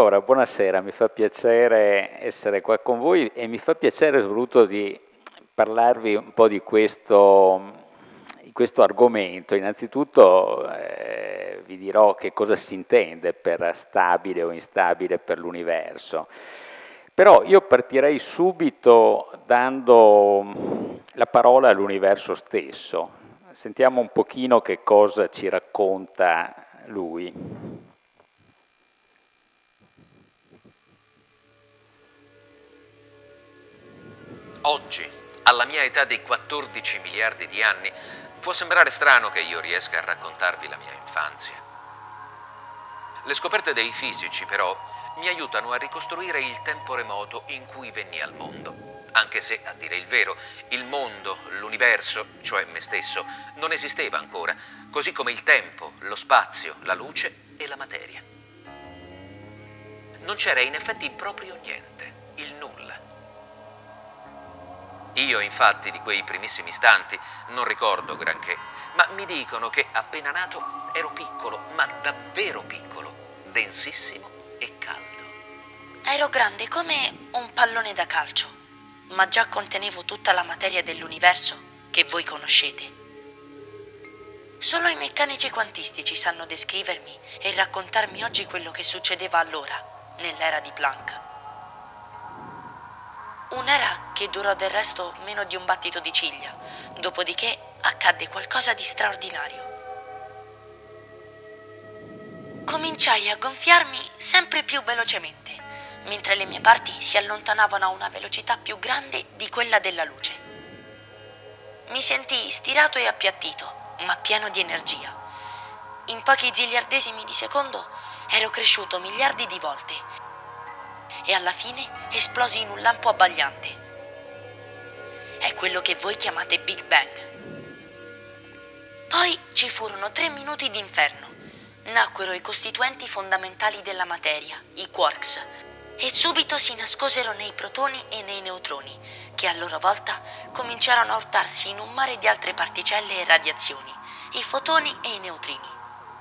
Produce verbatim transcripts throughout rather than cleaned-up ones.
Ora, buonasera, mi fa piacere essere qua con voi e mi fa piacere soprattutto di parlarvi un po' di questo, di questo argomento. Innanzitutto eh, vi dirò che cosa si intende per stabile o instabile per l'universo. Però io partirei subito dando la parola all'universo stesso. Sentiamo un pochino che cosa ci racconta lui. Oggi, alla mia età di quattordici miliardi di anni, può sembrare strano che io riesca a raccontarvi la mia infanzia. Le scoperte dei fisici, però, mi aiutano a ricostruire il tempo remoto in cui venni al mondo. Anche se, a dire il vero, il mondo, l'universo, cioè me stesso, non esisteva ancora, così come il tempo, lo spazio, la luce e la materia. Non c'era in effetti proprio niente, il nulla. Io, infatti, di quei primissimi istanti non ricordo granché, ma mi dicono che appena nato ero piccolo, ma davvero piccolo, densissimo e caldo. Ero grande come un pallone da calcio, ma già contenevo tutta la materia dell'universo che voi conoscete. Solo i meccanici quantistici sanno descrivermi e raccontarmi oggi quello che succedeva allora, nell'era di Planck. Un'era che durò del resto meno di un battito di ciglia, dopodiché accadde qualcosa di straordinario. Cominciai a gonfiarmi sempre più velocemente, mentre le mie parti si allontanavano a una velocità più grande di quella della luce. Mi sentii stirato e appiattito, ma pieno di energia. In pochi ziliardesimi di secondo ero cresciuto miliardi di volte e alla fine esplosi in un lampo abbagliante. È quello che voi chiamate Big Bang. Poi ci furono tre minuti di inferno. Nacquero i costituenti fondamentali della materia, i quarks, e subito si nascosero nei protoni e nei neutroni, che a loro volta cominciarono a urtarsi in un mare di altre particelle e radiazioni, i fotoni e i neutrini.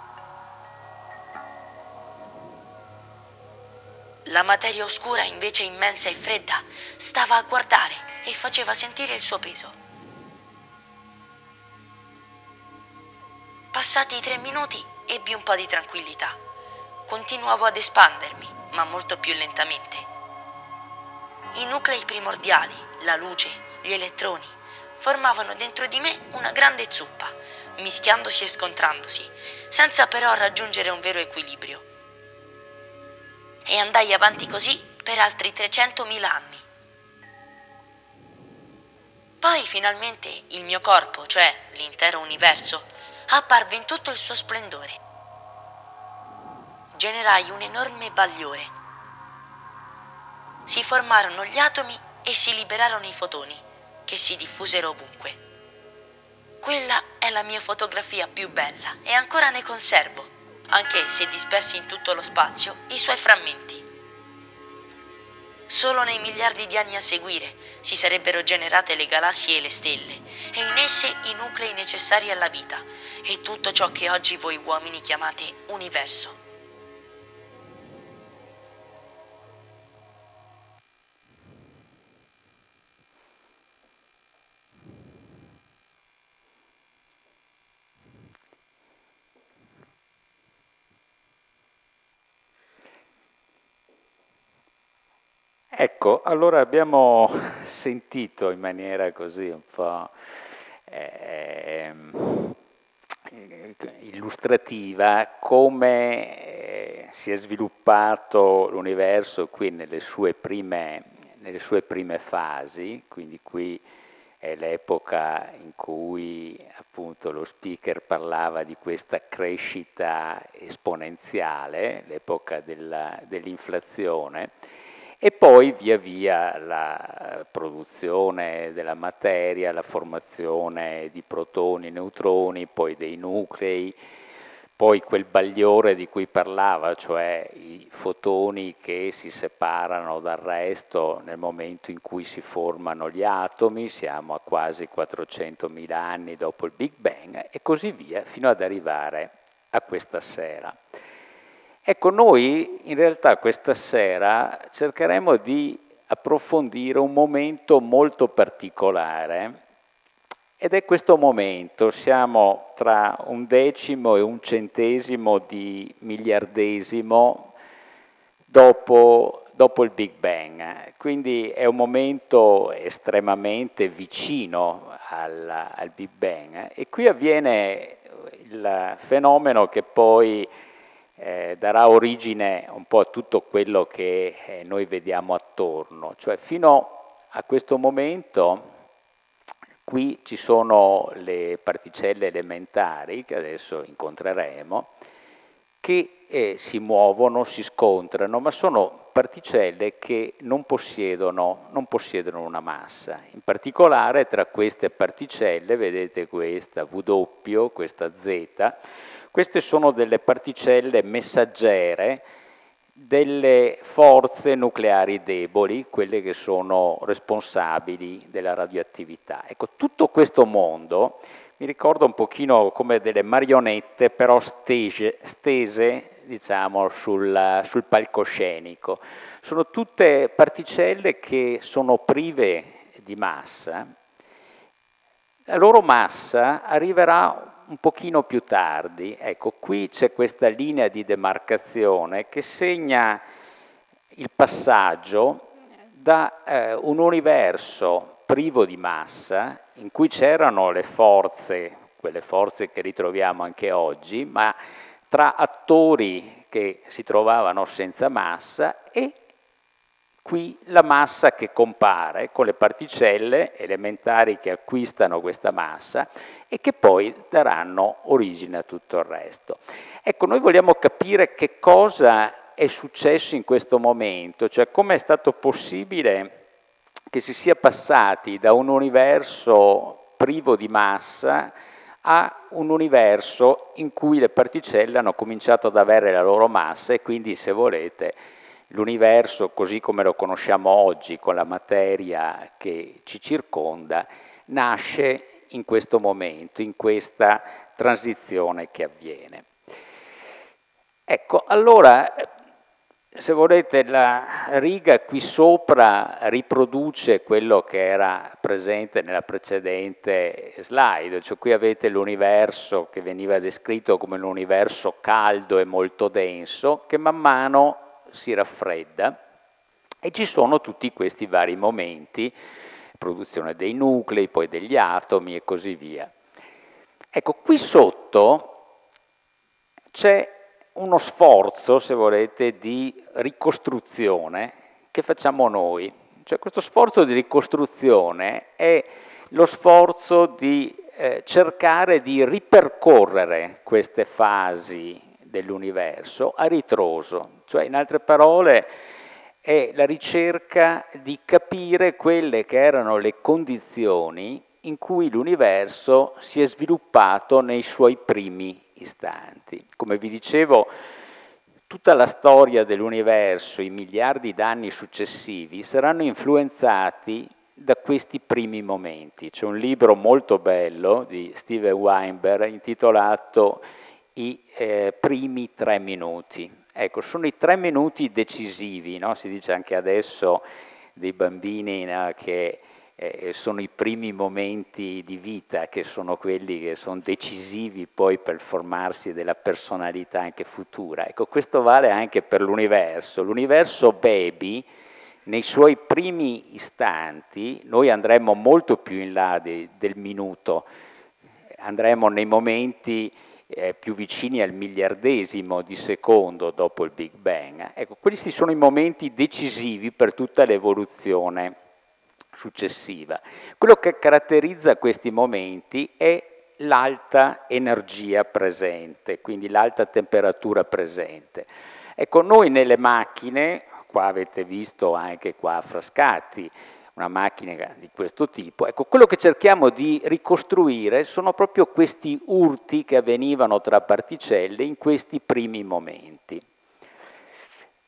La materia oscura, invece immensa e fredda, stava a guardare e faceva sentire il suo peso. Passati i tre minuti ebbi un po' di tranquillità. Continuavo ad espandermi, ma molto più lentamente. I nuclei primordiali, la luce, gli elettroni, formavano dentro di me una grande zuppa, mischiandosi e scontrandosi, senza però raggiungere un vero equilibrio. E andai avanti così per altri trecentomila anni. Poi finalmente il mio corpo, cioè l'intero universo, apparve in tutto il suo splendore. Generai un enorme bagliore. Si formarono gli atomi e si liberarono i fotoni, che si diffusero ovunque. Quella è la mia fotografia più bella e ancora ne conservo, anche se dispersi in tutto lo spazio, i suoi frammenti. Solo nei miliardi di anni a seguire si sarebbero generate le galassie e le stelle, e in esse i nuclei necessari alla vita, e tutto ciò che oggi voi uomini chiamate universo. Ecco, allora abbiamo sentito in maniera così un po' ehm, illustrativa come eh, si è sviluppato l'universo qui nelle sue prime, nelle sue prime fasi, quindi qui è l'epoca in cui appunto lo speaker parlava di questa crescita esponenziale, l'epoca della- dell'inflazione. E poi via via la produzione della materia, la formazione di protoni, neutroni, poi dei nuclei, poi quel bagliore di cui parlava, cioè i fotoni che si separano dal resto nel momento in cui si formano gli atomi, siamo a quasi quattrocentomila anni dopo il Big Bang, e così via, fino ad arrivare a questa sera. Ecco, noi in realtà questa sera cercheremo di approfondire un momento molto particolare, ed è questo momento, siamo tra un decimo e un centesimo di miliardesimo dopo, dopo il Big Bang, quindi è un momento estremamente vicino al, al Big Bang, e qui avviene il fenomeno che poi eh, darà origine un po' a tutto quello che eh, noi vediamo attorno, cioè fino a questo momento qui ci sono le particelle elementari, che adesso incontreremo, che eh, si muovono, si scontrano, ma sono particelle che non possiedono, non possiedono una massa. In particolare tra queste particelle, vedete questa W, questa Z, queste sono delle particelle messaggere delle forze nucleari deboli, quelle che sono responsabili della radioattività. Ecco, tutto questo mondo mi ricorda un pochino come delle marionette, però stese, stese diciamo, sul, sul palcoscenico. Sono tutte particelle che sono prive di massa. La loro massa arriverà un pochino più tardi. Ecco, qui c'è questa linea di demarcazione che segna il passaggio da eh, un universo privo di massa, in cui c'erano le forze, quelle forze che ritroviamo anche oggi, ma tra attori che si trovavano senza massa, e qui la massa che compare con le particelle elementari che acquistano questa massa e che poi daranno origine a tutto il resto. Ecco, noi vogliamo capire che cosa è successo in questo momento, cioè come è stato possibile che si sia passati da un universo privo di massa a un universo in cui le particelle hanno cominciato ad avere la loro massa, e quindi, se volete, l'universo così come lo conosciamo oggi, con la materia che ci circonda, nasce in questo momento, in questa transizione che avviene. Ecco, allora, se volete, la riga qui sopra riproduce quello che era presente nella precedente slide, cioè qui avete l'universo che veniva descritto come un universo caldo e molto denso, che man mano si raffredda, e ci sono tutti questi vari momenti, produzione dei nuclei, poi degli atomi e così via. Ecco, qui sotto c'è uno sforzo, se volete, di ricostruzione che facciamo noi. Cioè, questo sforzo di ricostruzione è lo sforzo di eh, cercare di ripercorrere queste fasi dell'universo a ritroso, cioè, in altre parole, è la ricerca di capire quelle che erano le condizioni in cui l'universo si è sviluppato nei suoi primi istanti. Come vi dicevo, tutta la storia dell'universo, i miliardi d'anni successivi, saranno influenzati da questi primi momenti. C'è un libro molto bello di Steven Weinberg intitolato I eh, primi tre minuti. Ecco, sono i tre minuti decisivi, no? Si dice anche adesso dei bambini, no, che eh, sono i primi momenti di vita, che sono quelli che sono decisivi poi per il formarsi della personalità anche futura. Ecco, questo vale anche per l'universo. L'universo baby, nei suoi primi istanti, noi andremo molto più in là de, del minuto, andremo nei momenti eh, più vicini al miliardesimo di secondo dopo il Big Bang. Ecco, questi sono i momenti decisivi per tutta l'evoluzione successiva. Quello che caratterizza questi momenti è l'alta energia presente, quindi l'alta temperatura presente. Ecco, noi nelle macchine, qua avete visto anche qua a Frascati, una macchina di questo tipo, ecco, quello che cerchiamo di ricostruire sono proprio questi urti che avvenivano tra particelle in questi primi momenti.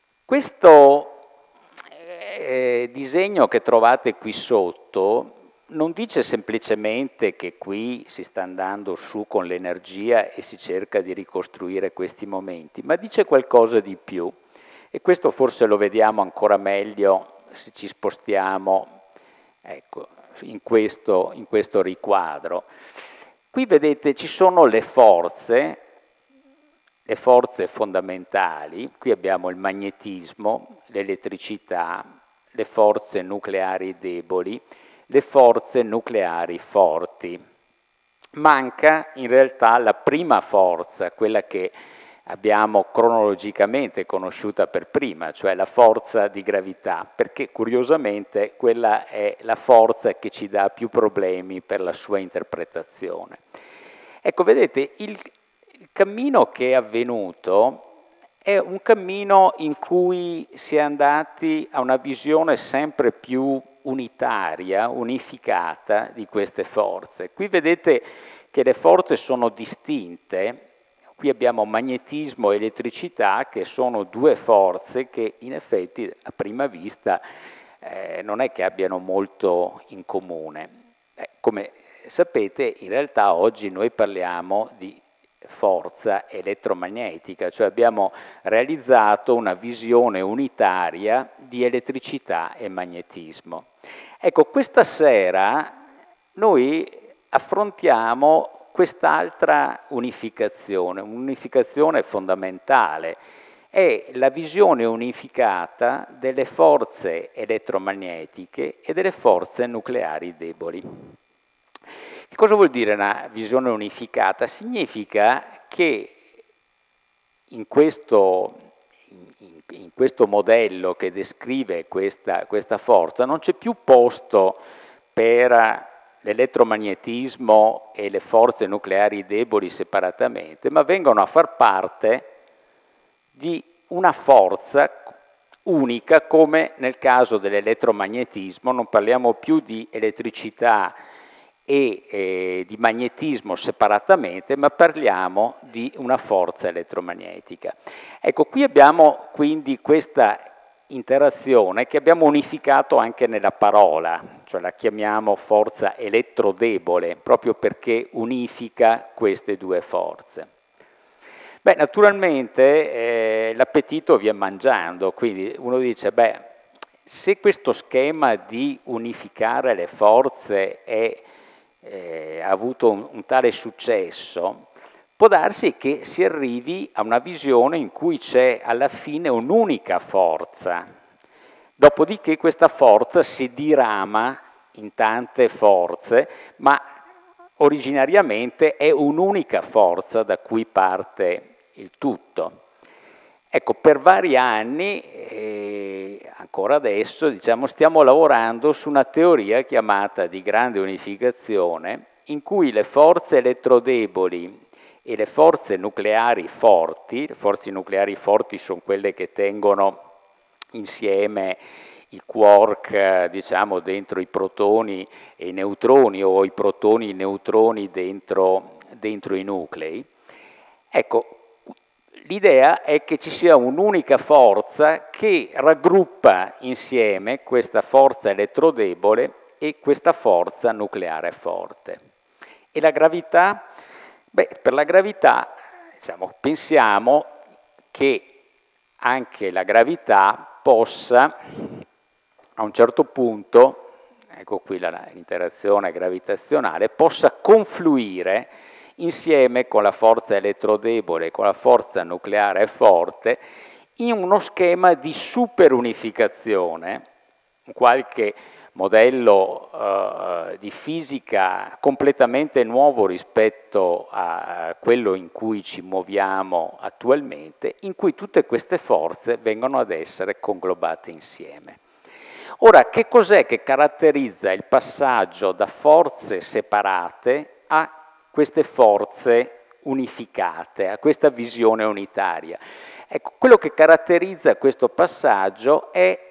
Questo eh, disegno che trovate qui sotto non dice semplicemente che qui si sta andando su con l'energia e si cerca di ricostruire questi momenti, ma dice qualcosa di più. E questo forse lo vediamo ancora meglio se ci spostiamo, ecco, in questo, in questo riquadro. Qui vedete ci sono le forze, le forze fondamentali, qui abbiamo il magnetismo, l'elettricità, le forze nucleari deboli, le forze nucleari forti. Manca in realtà la prima forza, quella che abbiamo cronologicamente conosciuta per prima, cioè la forza di gravità, perché curiosamente quella è la forza che ci dà più problemi per la sua interpretazione. Ecco, vedete, il, il cammino che è avvenuto è un cammino in cui si è andati a una visione sempre più unitaria, unificata di queste forze. Qui vedete che le forze sono distinte. Qui abbiamo magnetismo e elettricità, che sono due forze che in effetti a prima vista eh, non è che abbiano molto in comune. Eh, come sapete, in realtà oggi noi parliamo di forza elettromagnetica, cioè abbiamo realizzato una visione unitaria di elettricità e magnetismo. Ecco, questa sera noi affrontiamo quest'altra unificazione, un'unificazione fondamentale, è la visione unificata delle forze elettromagnetiche e delle forze nucleari deboli. Che cosa vuol dire una visione unificata? Significa che in questo, in, in questo modello che descrive questa, questa forza non c'è più posto per l'elettromagnetismo e le forze nucleari deboli separatamente, ma vengono a far parte di una forza unica, come nel caso dell'elettromagnetismo. Non parliamo più di elettricità e eh, di magnetismo separatamente, ma parliamo di una forza elettromagnetica. Ecco, qui abbiamo quindi questa interazione che abbiamo unificato anche nella parola, cioè la chiamiamo forza elettrodebole, proprio perché unifica queste due forze. Beh, naturalmente eh, l'appetito viene mangiando, quindi uno dice, beh, se questo schema di unificare le forze è, eh, ha avuto un, un tale successo, può darsi che si arrivi a una visione in cui c'è alla fine un'unica forza, dopodiché questa forza si dirama in tante forze, ma originariamente è un'unica forza da cui parte il tutto. Ecco, per vari anni, eh, ancora adesso, diciamo, stiamo lavorando su una teoria chiamata di grande unificazione, in cui le forze elettrodeboli e le forze nucleari forti, le forze nucleari forti sono quelle che tengono insieme i quark, diciamo, dentro i protoni e i neutroni, o i protoni e i neutroni dentro, dentro i nuclei. Ecco, l'idea è che ci sia un'unica forza che raggruppa insieme questa forza elettrodebole e questa forza nucleare forte. E la gravità? Beh, per la gravità, diciamo, pensiamo che anche la gravità possa, a un certo punto, ecco qui l'interazione gravitazionale, possa confluire insieme con la forza elettrodebole e con la forza nucleare forte in uno schema di superunificazione, qualche modello eh, di fisica completamente nuovo rispetto a quello in cui ci muoviamo attualmente, in cui tutte queste forze vengono ad essere conglobate insieme. Ora, che cos'è che caratterizza il passaggio da forze separate a queste forze unificate, a questa visione unitaria? Ecco, quello che caratterizza questo passaggio è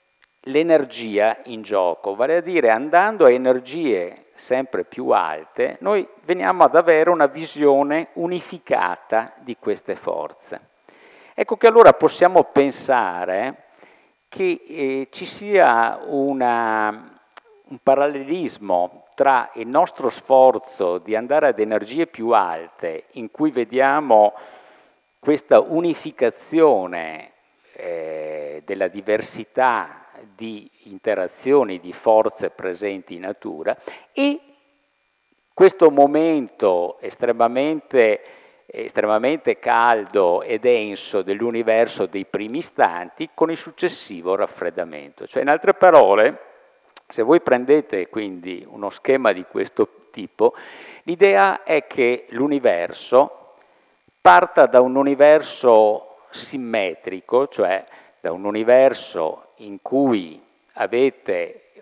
l'energia in gioco, vale a dire, andando a energie sempre più alte, noi veniamo ad avere una visione unificata di queste forze. Ecco che allora possiamo pensare che eh, ci sia una, un parallelismo tra il nostro sforzo di andare ad energie più alte, in cui vediamo questa unificazione eh, della diversità di interazioni, di forze presenti in natura, e questo momento estremamente, estremamente caldo e denso dell'universo dei primi istanti con il successivo raffreddamento. Cioè, in altre parole, se voi prendete quindi uno schema di questo tipo, l'idea è che l'universo parta da un universo simmetrico, cioè da un universo in cui avete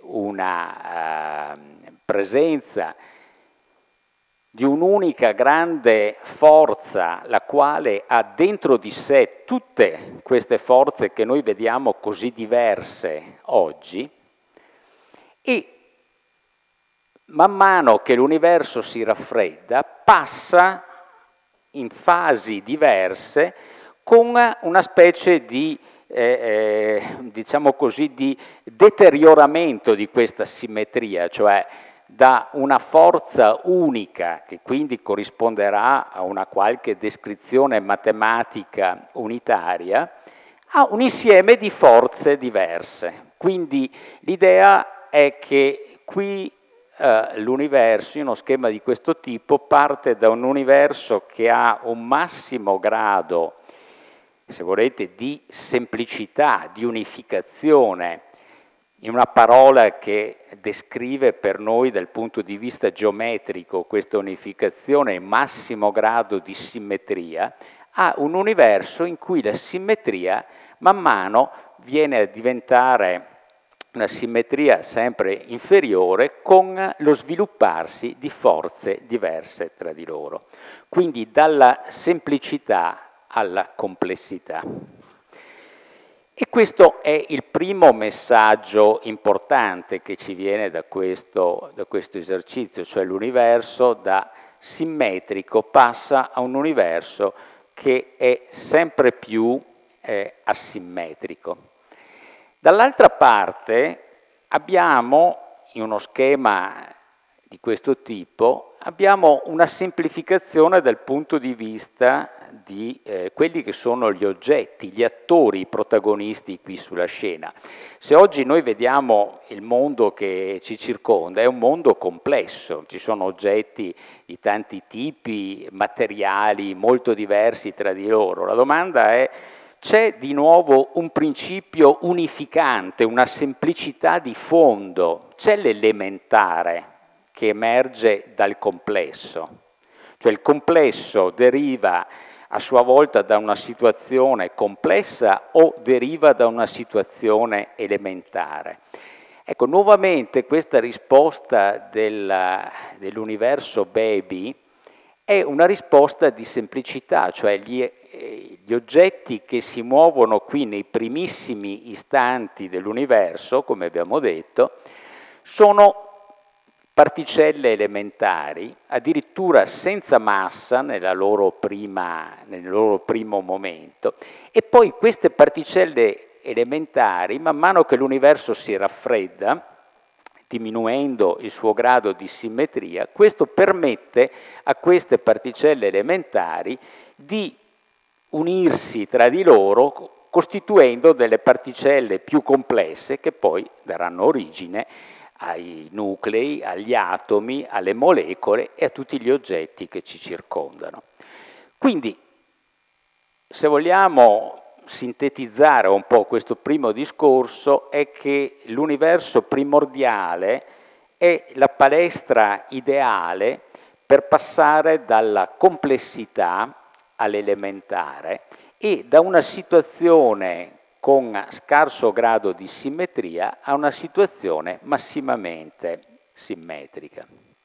una uh, presenza di un'unica grande forza, la quale ha dentro di sé tutte queste forze che noi vediamo così diverse oggi, e man mano che l'universo si raffredda passa in fasi diverse con una specie di, eh, eh, diciamo così, di deterioramento di questa simmetria, cioè da una forza unica, che quindi corrisponderà a una qualche descrizione matematica unitaria, a un insieme di forze diverse. Quindi l'idea è che qui eh, l'universo, in uno schema di questo tipo, parte da un universo che ha un massimo grado, se volete, di semplicità, di unificazione, in una parola che descrive per noi dal punto di vista geometrico questa unificazione, il massimo grado di simmetria, a un universo in cui la simmetria man mano viene a diventare una simmetria sempre inferiore con lo svilupparsi di forze diverse tra di loro. Quindi dalla semplicità alla complessità. E questo è il primo messaggio importante che ci viene da questo, da questo esercizio, cioè l'universo da simmetrico passa a un universo che è sempre più eh, asimmetrico. Dall'altra parte abbiamo, in uno schema di questo tipo, abbiamo una semplificazione dal punto di vista di eh, quelli che sono gli oggetti, gli attori, i protagonisti qui sulla scena. Se oggi noi vediamo il mondo che ci circonda, è un mondo complesso, ci sono oggetti di tanti tipi, materiali molto diversi tra di loro. La domanda è: c'è di nuovo un principio unificante, una semplicità di fondo, c'è l'elementare che emerge dal complesso, cioè il complesso deriva a sua volta da una situazione complessa o deriva da una situazione elementare. Ecco, nuovamente questa risposta del, dell'universo baby è una risposta di semplicità, cioè gli, gli oggetti che si muovono qui nei primissimi istanti dell'universo, come abbiamo detto, sono particelle elementari, addirittura senza massa nella loro prima, nel loro primo momento, e poi queste particelle elementari, man mano che l'universo si raffredda, diminuendo il suo grado di simmetria, questo permette a queste particelle elementari di unirsi tra di loro, costituendo delle particelle più complesse che poi daranno origine ai nuclei, agli atomi, alle molecole e a tutti gli oggetti che ci circondano. Quindi, se vogliamo sintetizzare un po' questo primo discorso, è che l'universo primordiale è la palestra ideale per passare dalla complessità all'elementare e da una situazione con scarso grado di simmetria a una situazione massimamente simmetrica.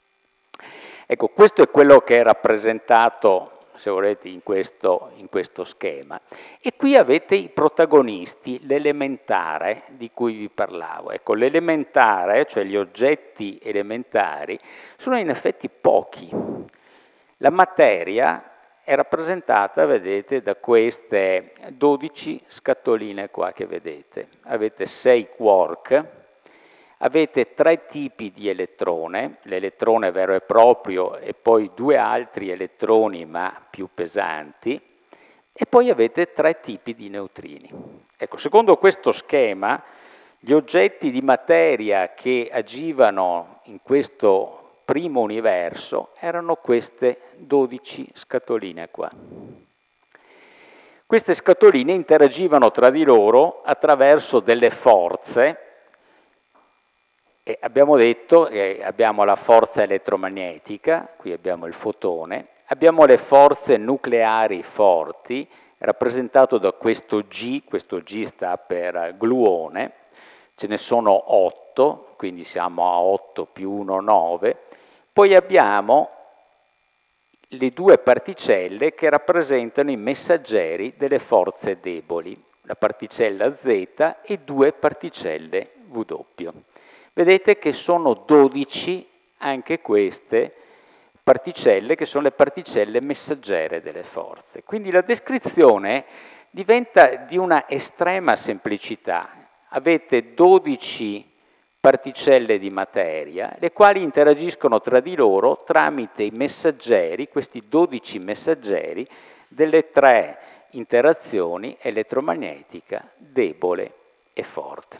Ecco, questo è quello che è rappresentato, se volete, in questo, in questo schema. E qui avete i protagonisti, l'elementare di cui vi parlavo. Ecco, l'elementare, cioè gli oggetti elementari, sono in effetti pochi. La materia è rappresentata, vedete, da queste dodici scatoline qua che vedete. Avete sei quark, avete tre tipi di elettrone, l'elettrone vero e proprio e poi due altri elettroni ma più pesanti, e poi avete tre tipi di neutrini. Ecco, secondo questo schema, gli oggetti di materia che agivano in questo primo universo erano queste dodici scatoline qua. Queste scatoline interagivano tra di loro attraverso delle forze, e abbiamo detto che abbiamo la forza elettromagnetica, qui abbiamo il fotone, abbiamo le forze nucleari forti, rappresentato da questo G, questo G sta per gluone, ce ne sono otto, quindi siamo a otto più uno, nove, poi abbiamo le due particelle che rappresentano i messaggeri delle forze deboli, la particella Z e due particelle W. Vedete che sono dodici anche queste particelle, che sono le particelle messaggere delle forze. Quindi la descrizione diventa di una estrema semplicità. Avete dodici particelle di materia, le quali interagiscono tra di loro tramite i messaggeri, questi dodici messaggeri, delle tre interazioni elettromagnetica, debole e forte.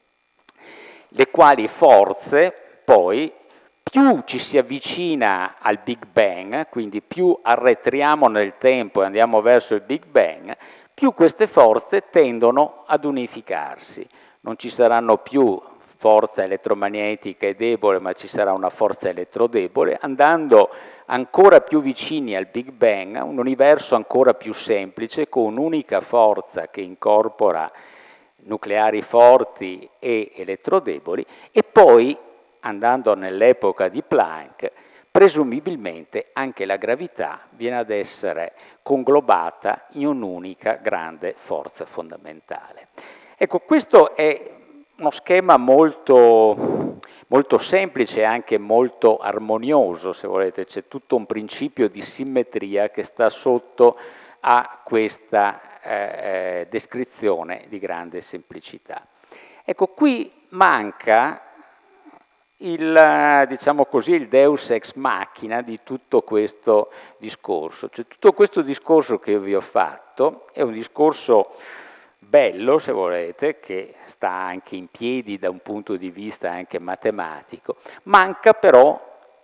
Le quali forze, poi, più ci si avvicina al Big Bang, quindi più arretriamo nel tempo e andiamo verso il Big Bang, più queste forze tendono ad unificarsi. Non ci saranno più forza elettromagnetica e debole, ma ci sarà una forza elettrodebole, andando ancora più vicini al Big Bang, un universo ancora più semplice, con un'unica forza che incorpora nucleari forti e elettrodeboli, e poi, andando nell'epoca di Planck, presumibilmente anche la gravità viene ad essere conglobata in un'unica grande forza fondamentale. Ecco, questo è uno schema molto, molto semplice e anche molto armonioso, se volete. C'è tutto un principio di simmetria che sta sotto a questa eh, descrizione di grande semplicità. Ecco, qui manca il, diciamo così, il deus ex machina di tutto questo discorso. Cioè, tutto questo discorso che io vi ho fatto è un discorso bello, se volete, che sta anche in piedi da un punto di vista anche matematico. Manca però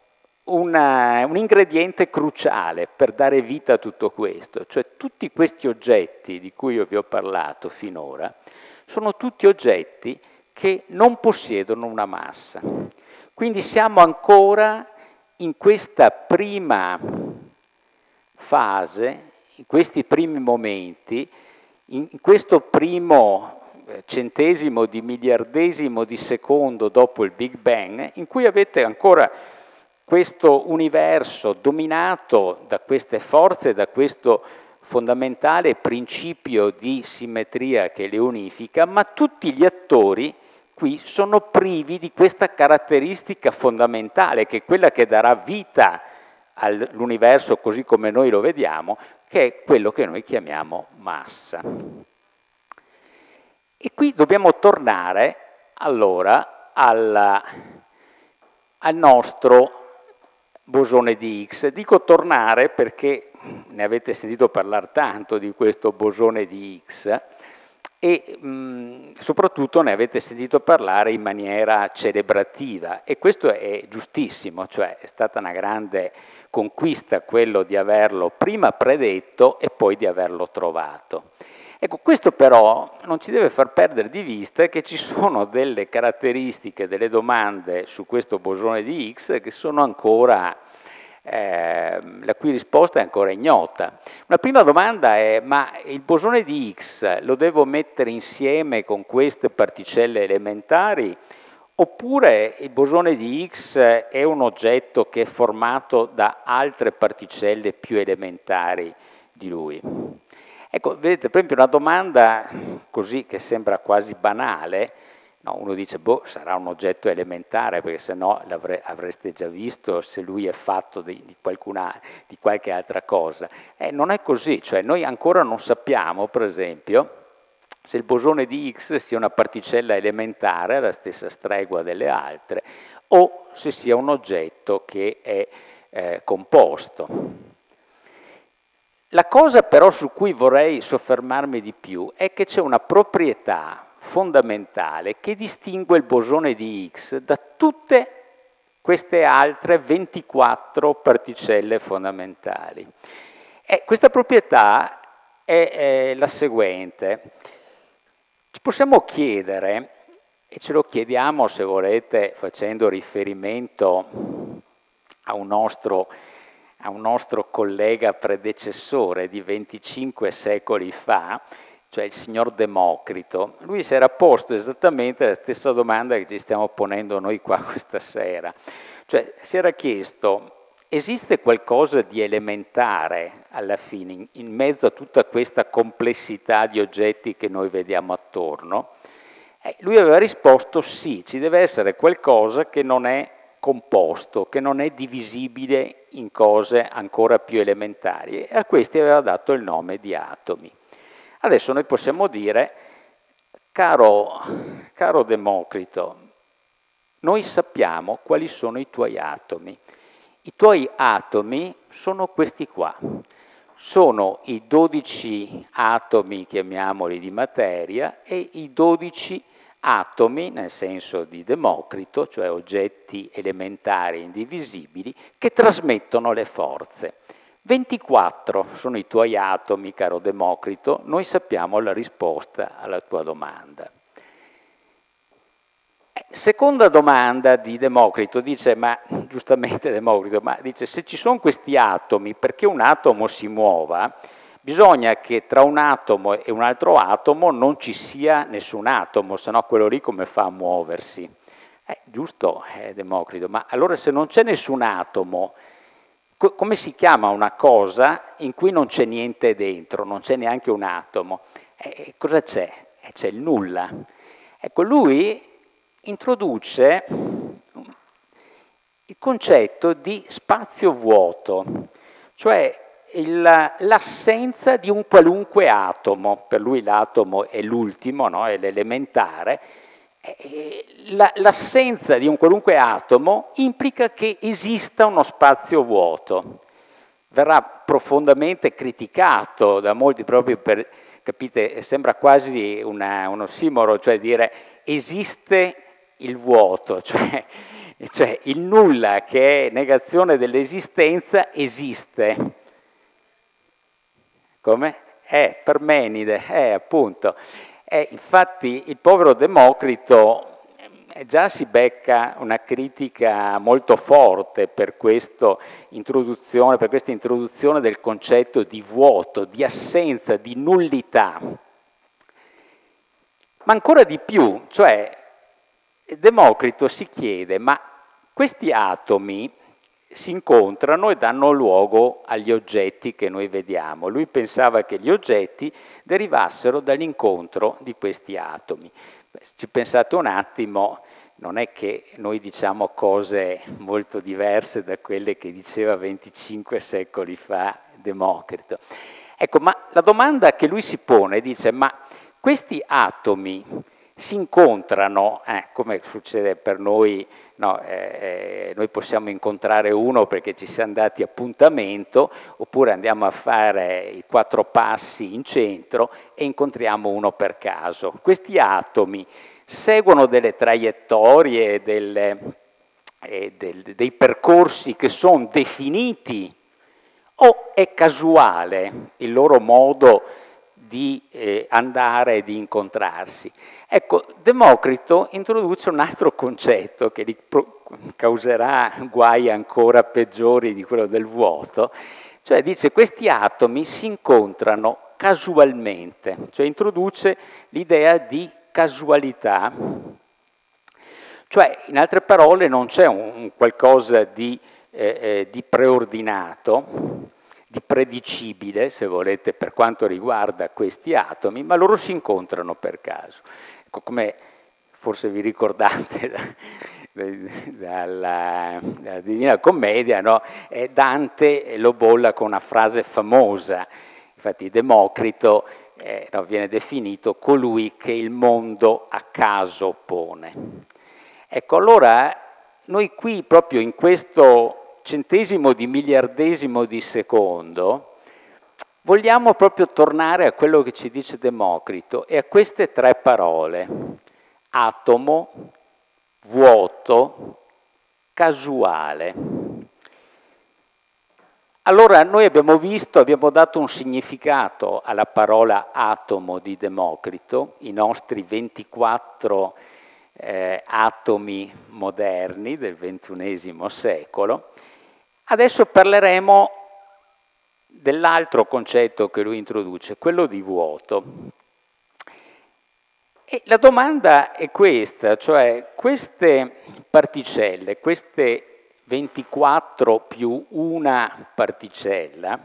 una, un ingrediente cruciale per dare vita a tutto questo, cioè tutti questi oggetti di cui io vi ho parlato finora sono tutti oggetti che non possiedono una massa. Quindi siamo ancora in questa prima fase, in questi primi momenti, in questo primo centesimo di miliardesimo di secondo dopo il Big Bang, in cui avete ancora questo universo dominato da queste forze, da questo fondamentale principio di simmetria che le unifica, ma tutti gli attori qui sono privi di questa caratteristica fondamentale, che è quella che darà vita all'universo così come noi lo vediamo, che è quello che noi chiamiamo massa. E qui dobbiamo tornare allora alla, al nostro bosone di Higgs. Dico tornare perché ne avete sentito parlare tanto di questo bosone di Higgs e mh, soprattutto ne avete sentito parlare in maniera celebrativa, e questo è giustissimo, cioè è stata una grande conquista quello di averlo prima predetto e poi di averlo trovato. Ecco, questo però non ci deve far perdere di vista che ci sono delle caratteristiche, delle domande su questo bosone di Higgs che sono ancora, eh, la cui risposta è ancora ignota. Una prima domanda è: ma il bosone di Higgs lo devo mettere insieme con queste particelle elementari, oppure il bosone di Higgs è un oggetto che è formato da altre particelle più elementari di lui? Ecco, vedete, per esempio una domanda così che sembra quasi banale, no, uno dice, boh, sarà un oggetto elementare, perché se no l'avreste già visto se lui è fatto di, di, qualcuna, di qualche altra cosa. Eh, non è così, cioè noi ancora non sappiamo, per esempio, se il bosone di Higgs sia una particella elementare alla stessa stregua delle altre o se sia un oggetto che è eh, composto. La cosa però su cui vorrei soffermarmi di più è che c'è una proprietà fondamentale che distingue il bosone di Higgs da tutte queste altre ventiquattro particelle fondamentali. E questa proprietà è, è la seguente. Ci possiamo chiedere, e ce lo chiediamo se volete facendo riferimento a un nostro, a un nostro collega predecessore di venticinque secoli fa, cioè il signor Democrito. Lui si era posto esattamente la stessa domanda che ci stiamo ponendo noi qua questa sera. Cioè si era chiesto, esiste qualcosa di elementare alla fine, in mezzo a tutta questa complessità di oggetti che noi vediamo attorno? Eh, lui aveva risposto sì, ci deve essere qualcosa che non è composto, che non è divisibile in cose ancora più elementari, e a questi aveva dato il nome di atomi. Adesso noi possiamo dire, caro, caro Democrito, noi sappiamo quali sono i tuoi atomi. I tuoi atomi sono questi qua, sono i dodici atomi, chiamiamoli, di materia, e i dodici atomi, nel senso di Democrito, cioè oggetti elementari indivisibili, che trasmettono le forze. ventiquattro sono i tuoi atomi, caro Democrito, noi sappiamo la risposta alla tua domanda. Seconda domanda di Democrito, dice, ma giustamente Democrito, ma dice, se ci sono questi atomi, perché un atomo si muova, bisogna che tra un atomo e un altro atomo non ci sia nessun atomo, se no quello lì come fa a muoversi? Eh, giusto, eh, Democrito, ma allora se non c'è nessun atomo, co come si chiama una cosa in cui non c'è niente dentro, non c'è neanche un atomo? Eh, cosa c'è? Eh, c'è il nulla. Ecco, lui introduce il concetto di spazio vuoto, cioè l'assenza di un qualunque atomo. Per lui l'atomo è l'ultimo, no? È l'elementare. L'assenza di un qualunque atomo implica che esista uno spazio vuoto. Verrà profondamente criticato da molti proprio per, capite, sembra quasi una, un ossimoro, cioè dire esiste il vuoto, cioè, cioè il nulla che è negazione dell'esistenza esiste. Come? Eh, Parmenide, eh, appunto. Eh, infatti il povero Democrito eh, già si becca una critica molto forte per, questo introduzione, per questa introduzione del concetto di vuoto, di assenza, di nullità. Ma ancora di più, cioè Democrito si chiede, ma questi atomi si incontrano e danno luogo agli oggetti che noi vediamo. Lui pensava che gli oggetti derivassero dall'incontro di questi atomi. Ci pensate un attimo, non è che noi diciamo cose molto diverse da quelle che diceva venticinque secoli fa Democrito. Ecco, ma la domanda che lui si pone dice, ma questi atomi si incontrano, eh, come succede per noi, no, eh, noi possiamo incontrare uno perché ci siamo dati appuntamento, oppure andiamo a fare i quattro passi in centro e incontriamo uno per caso. Questi atomi seguono delle traiettorie, delle, eh, del, dei percorsi che sono definiti, o è casuale il loro modo di eh, andare e di incontrarsi? Ecco, Democrito introduce un altro concetto che gli causerà guai ancora peggiori di quello del vuoto, cioè dice questi atomi si incontrano casualmente, cioè introduce l'idea di casualità, cioè in altre parole non c'è un, un qualcosa di, eh, eh, di preordinato, di predicibile, se volete, per quanto riguarda questi atomi, ma loro si incontrano per caso. Ecco, come forse vi ricordate da, dalla, dalla Divina Commedia, no? Dante lo bolla con una frase famosa, infatti Democrito eh, no, viene definito colui che il mondo a caso pone. Ecco, allora noi qui proprio in questo centesimo di miliardesimo di secondo vogliamo proprio tornare a quello che ci dice Democrito e a queste tre parole: atomo, vuoto, casuale. Allora noi abbiamo visto, abbiamo dato un significato alla parola atomo di Democrito, i nostri ventiquattro eh, atomi moderni del ventunesimo secolo. Adesso parleremo dell'altro concetto che lui introduce, quello di vuoto. E la domanda è questa, cioè queste particelle, queste ventiquattro più una particella,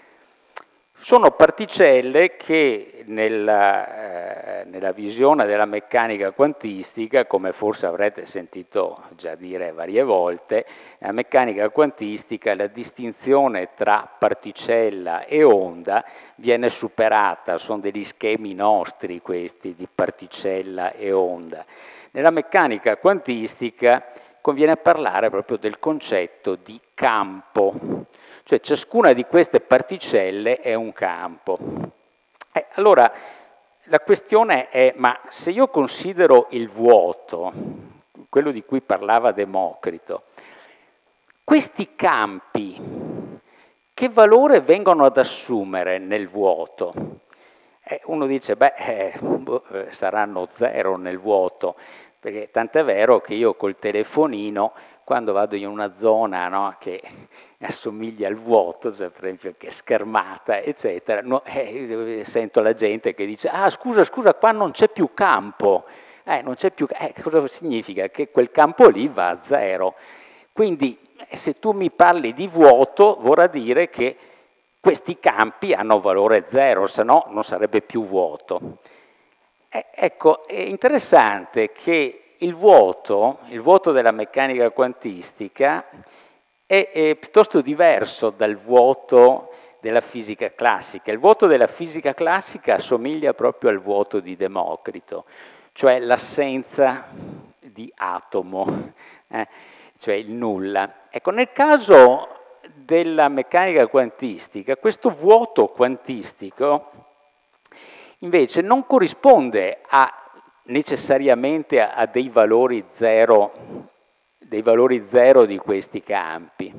sono particelle che nella, eh, nella visione della meccanica quantistica, come forse avrete sentito già dire varie volte, nella meccanica quantistica la distinzione tra particella e onda viene superata, sono degli schemi nostri questi di particella e onda. Nella meccanica quantistica conviene parlare proprio del concetto di campo, cioè ciascuna di queste particelle è un campo. Eh, allora, la questione è, ma se io considero il vuoto, quello di cui parlava Democrito, questi campi, che valore vengono ad assumere nel vuoto? Eh, uno dice, beh, eh, saranno zero nel vuoto, perché tant'è vero che io col telefonino, quando vado in una zona, no, che assomiglia al vuoto, cioè per esempio che è schermata, eccetera, no, eh, sento la gente che dice, ah scusa, scusa, qua non c'è più campo, eh, non c'è più, eh, cosa significa? Che quel campo lì va a zero. Quindi se tu mi parli di vuoto, vorrà dire che questi campi hanno valore zero, se no non sarebbe più vuoto. Eh, ecco, è interessante che il vuoto, il vuoto della meccanica quantistica, è, è piuttosto diverso dal vuoto della fisica classica. Il vuoto della fisica classica assomiglia proprio al vuoto di Democrito, cioè l'assenza di atomo, eh, cioè il nulla. Ecco, nel caso della meccanica quantistica, questo vuoto quantistico invece non corrisponde a, necessariamente a, a dei valori zero, dei valori zero di questi campi.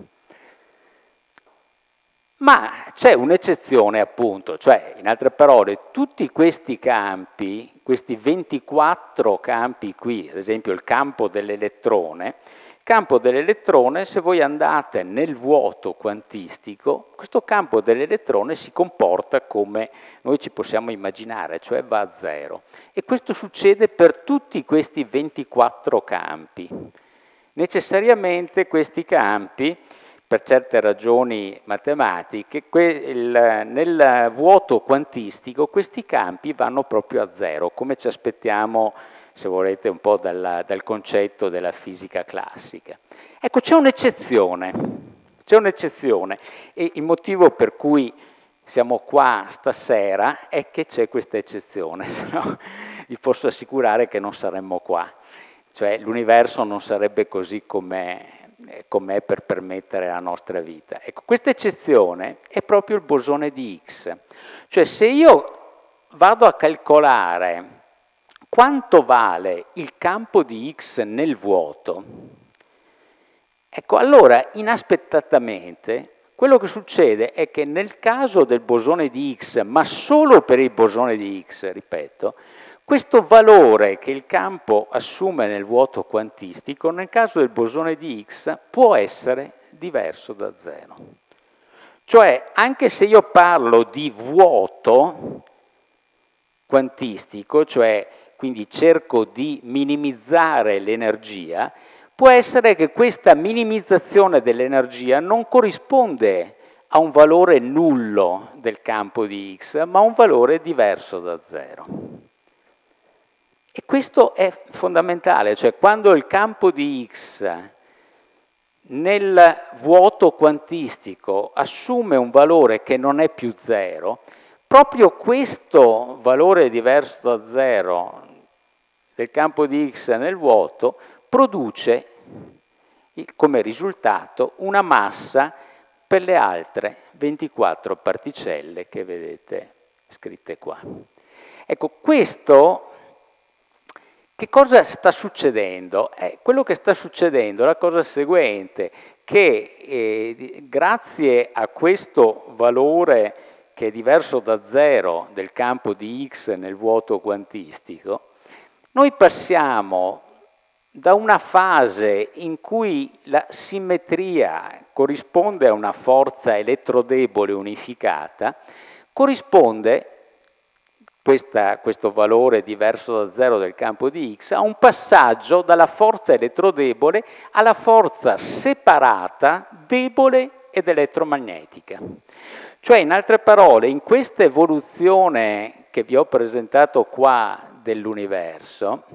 Ma c'è un'eccezione appunto, cioè in altre parole tutti questi campi, questi ventiquattro campi qui, ad esempio il campo dell'elettrone, campo dell'elettrone, se voi andate nel vuoto quantistico, questo campo dell'elettrone si comporta come noi ci possiamo immaginare, cioè va a zero. E questo succede per tutti questi ventiquattro campi. Necessariamente questi campi, per certe ragioni matematiche, il, nel vuoto quantistico questi campi vanno proprio a zero, come ci aspettiamo, se volete, un po' dal, dal concetto della fisica classica. Ecco, c'è un'eccezione, c'è un'eccezione, e il motivo per cui siamo qua stasera è che c'è questa eccezione, se no vi posso assicurare che non saremmo qua, cioè l'universo non sarebbe così com'è, com'è per permettere la nostra vita. Ecco, questa eccezione è proprio il bosone di Higgs, cioè se io vado a calcolare quanto vale il campo di Higgs nel vuoto, ecco, allora inaspettatamente quello che succede è che nel caso del bosone di Higgs, ma solo per il bosone di Higgs, ripeto, questo valore che il campo assume nel vuoto quantistico, nel caso del bosone di Higgs, può essere diverso da zero. Cioè, anche se io parlo di vuoto quantistico, cioè quindi cerco di minimizzare l'energia, può essere che questa minimizzazione dell'energia non corrisponde a un valore nullo del campo di Higgs, ma a un valore diverso da zero. E questo è fondamentale, cioè quando il campo di Higgs nel vuoto quantistico assume un valore che non è più zero, proprio questo valore diverso da zero del campo di X nel vuoto produce come risultato una massa per le altre ventiquattro particelle che vedete scritte qua. Ecco, questo, che cosa sta succedendo? Eh, quello che sta succedendo è la cosa seguente, che eh, grazie a questo valore che è diverso da zero del campo di X nel vuoto quantistico, noi passiamo da una fase in cui la simmetria corrisponde a una forza elettrodebole unificata, corrisponde, questa, questo valore diverso da zero del campo di X, a un passaggio dalla forza elettrodebole alla forza separata, debole ed elettromagnetica. Cioè, in altre parole, in questa evoluzione che vi ho presentato qua dell'universo,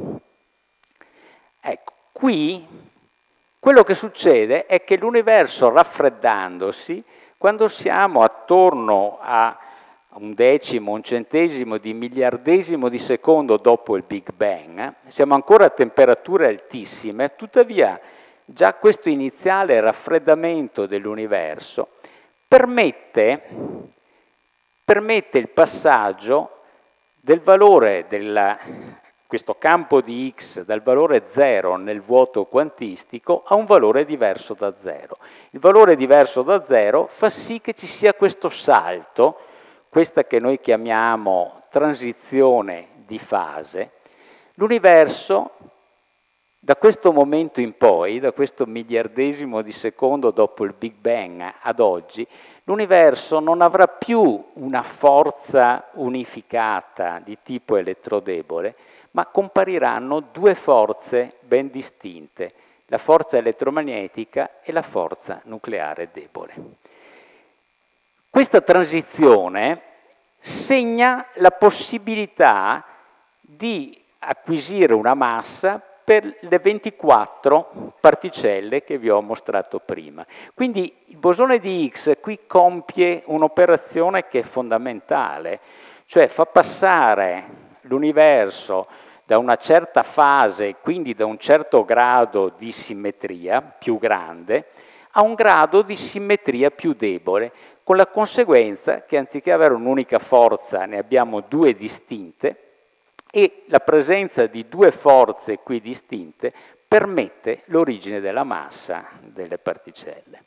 ecco, qui quello che succede è che l'universo raffreddandosi, quando siamo attorno a un decimo, un centesimo di miliardesimo di secondo dopo il Big Bang, siamo ancora a temperature altissime, tuttavia già questo iniziale raffreddamento dell'universo permette, permette il passaggio del valore della questo campo di X dal valore zero nel vuoto quantistico a un valore diverso da zero. Il valore diverso da zero fa sì che ci sia questo salto, questa che noi chiamiamo transizione di fase. L'universo, da questo momento in poi, da questo miliardesimo di secondo dopo il Big Bang ad oggi, l'universo non avrà più una forza unificata di tipo elettrodebole, ma compariranno due forze ben distinte, la forza elettromagnetica e la forza nucleare debole. Questa transizione segna la possibilità di acquisire una massa per le ventiquattro particelle che vi ho mostrato prima. Quindi il bosone di Higgs qui compie un'operazione che è fondamentale, cioè fa passare l'universo da una certa fase, quindi da un certo grado di simmetria più grande, a un grado di simmetria più debole, con la conseguenza che anziché avere un'unica forza ne abbiamo due distinte, e la presenza di due forze qui distinte permette l'origine della massa delle particelle.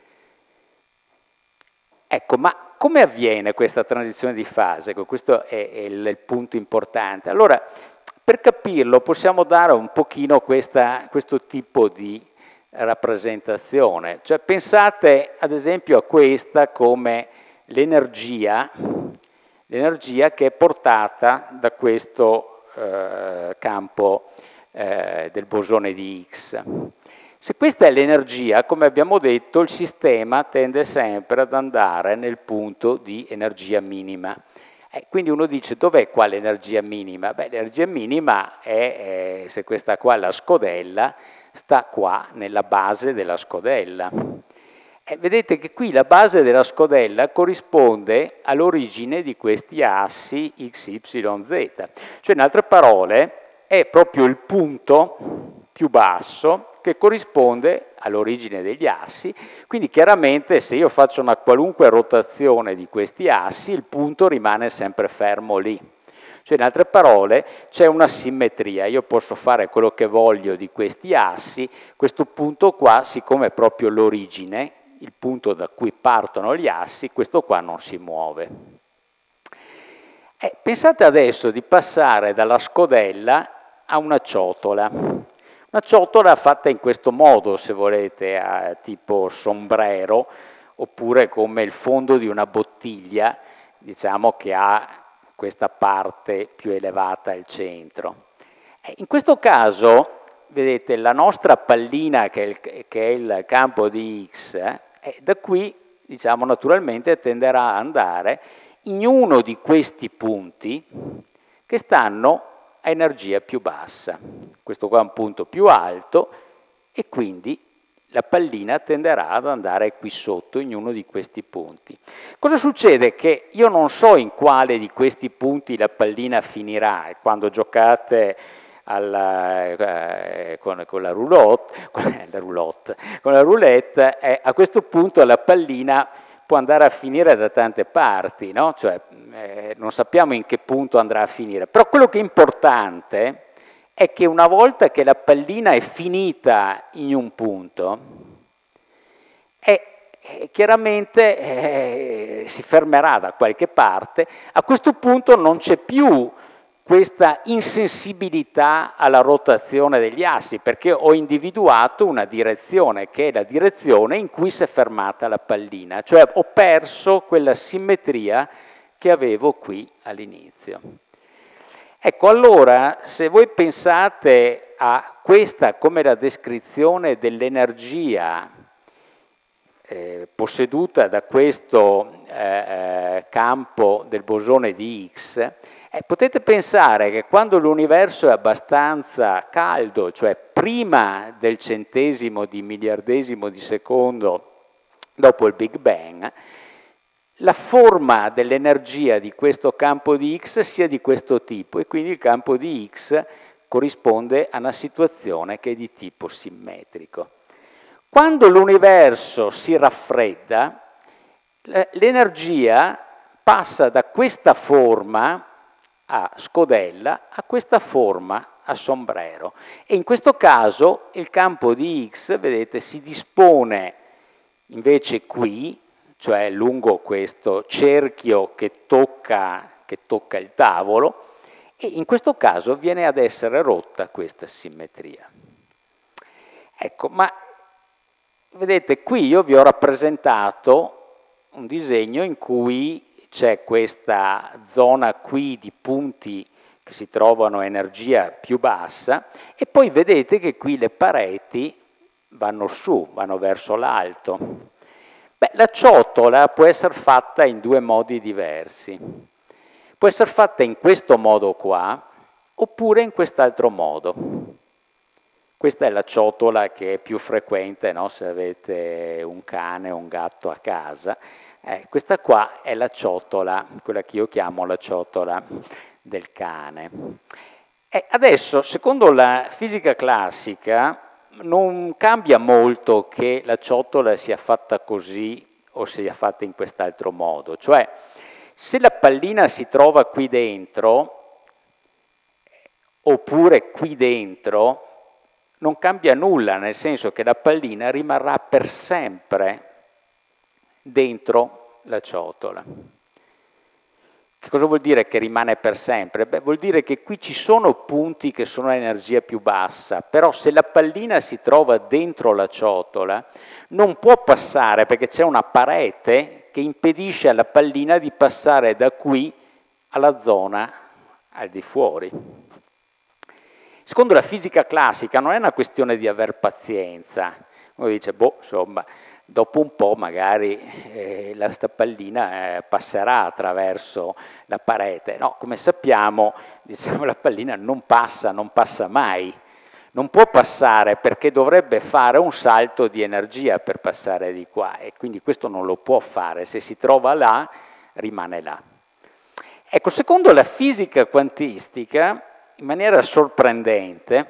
Ecco, ma come avviene questa transizione di fase? Questo è, è il, il punto importante. Allora, per capirlo possiamo dare un pochino questa, questo tipo di rappresentazione. Cioè, pensate ad esempio a questa come l'energia, l'energia che è portata da questo eh, campo eh, del bosone di Higgs. Se questa è l'energia, come abbiamo detto, il sistema tende sempre ad andare nel punto di energia minima. Eh, quindi uno dice, dov'è qua l'energia minima? Beh, l'energia minima è, eh, se questa qua è la scodella, sta qua nella base della scodella. Eh, vedete che qui la base della scodella corrisponde all'origine di questi assi X, Y, Z. Cioè, in altre parole, è proprio il punto più basso che corrisponde all'origine degli assi, quindi chiaramente se io faccio una qualunque rotazione di questi assi, il punto rimane sempre fermo lì. Cioè, in altre parole, c'è una simmetria, io posso fare quello che voglio di questi assi, questo punto qua, siccome è proprio l'origine, il punto da cui partono gli assi, questo qua non si muove. Eh, pensate adesso di passare dalla scodella a una ciotola. Una ciotola fatta in questo modo, se volete, a tipo sombrero, oppure come il fondo di una bottiglia, diciamo che ha questa parte più elevata al centro. Eh, in questo caso, vedete, la nostra pallina, che è il, che è il campo di Higgs, eh, da qui, diciamo, naturalmente tenderà ad andare in uno di questi punti che stanno energia più bassa. Questo qua è un punto più alto e quindi la pallina tenderà ad andare qui sotto in uno di questi punti. Cosa succede? Che io non so in quale di questi punti la pallina finirà, e quando giocate alla, eh, con, con la roulotte, con la roulotte, con la roulette, eh, a questo punto la pallina può andare a finire da tante parti, no? Cioè, eh, non sappiamo in che punto andrà a finire, però quello che è importante è che una volta che la pallina è finita in un punto, è, è chiaramente eh, si fermerà da qualche parte, a questo punto non c'è più questa insensibilità alla rotazione degli assi, perché ho individuato una direzione, che è la direzione in cui si è fermata la pallina, cioè ho perso quella simmetria che avevo qui all'inizio. Ecco, allora, se voi pensate a questa come la descrizione dell'energia eh, posseduta da questo eh, campo del bosone di Higgs, eh, potete pensare che quando l'universo è abbastanza caldo, cioè prima del centesimo di miliardesimo di secondo dopo il Big Bang, la forma dell'energia di questo campo di X sia di questo tipo, e quindi il campo di X corrisponde a una situazione che è di tipo simmetrico. Quando l'universo si raffredda, l'energia passa da questa forma a scodella a questa forma a sombrero, e in questo caso il campo di X, vedete, si dispone invece qui, cioè lungo questo cerchio che tocca, che tocca il tavolo, e in questo caso viene ad essere rotta questa simmetria. Ecco, ma vedete, qui io vi ho rappresentato un disegno in cui c'è questa zona qui di punti che si trovano a energia più bassa, e poi vedete che qui le pareti vanno su, vanno verso l'alto. Beh, la ciotola può essere fatta in due modi diversi. Può essere fatta in questo modo qua, oppure in quest'altro modo. Questa è la ciotola che è più frequente, no? Se avete un cane o un gatto a casa. Eh, questa qua è la ciotola, quella che io chiamo la ciotola del cane. E adesso, secondo la fisica classica, non cambia molto che la ciotola sia fatta così o sia fatta in quest'altro modo. Cioè, se la pallina si trova qui dentro, oppure qui dentro, non cambia nulla, nel senso che la pallina rimarrà per sempre dentro la ciotola. Che cosa vuol dire che rimane per sempre? Beh, vuol dire che qui ci sono punti che sono a energia più bassa, però se la pallina si trova dentro la ciotola non può passare, perché c'è una parete che impedisce alla pallina di passare da qui alla zona al di fuori. Secondo la fisica classica non è una questione di aver pazienza. Uno dice, boh, insomma, dopo un po' magari eh, la sta pallina eh, passerà attraverso la parete. No, come sappiamo, diciamo, la pallina non passa, non passa mai. Non può passare perché dovrebbe fare un salto di energia per passare di qua, e quindi questo non lo può fare. Se si trova là, rimane là. Ecco, secondo la fisica quantistica, in maniera sorprendente,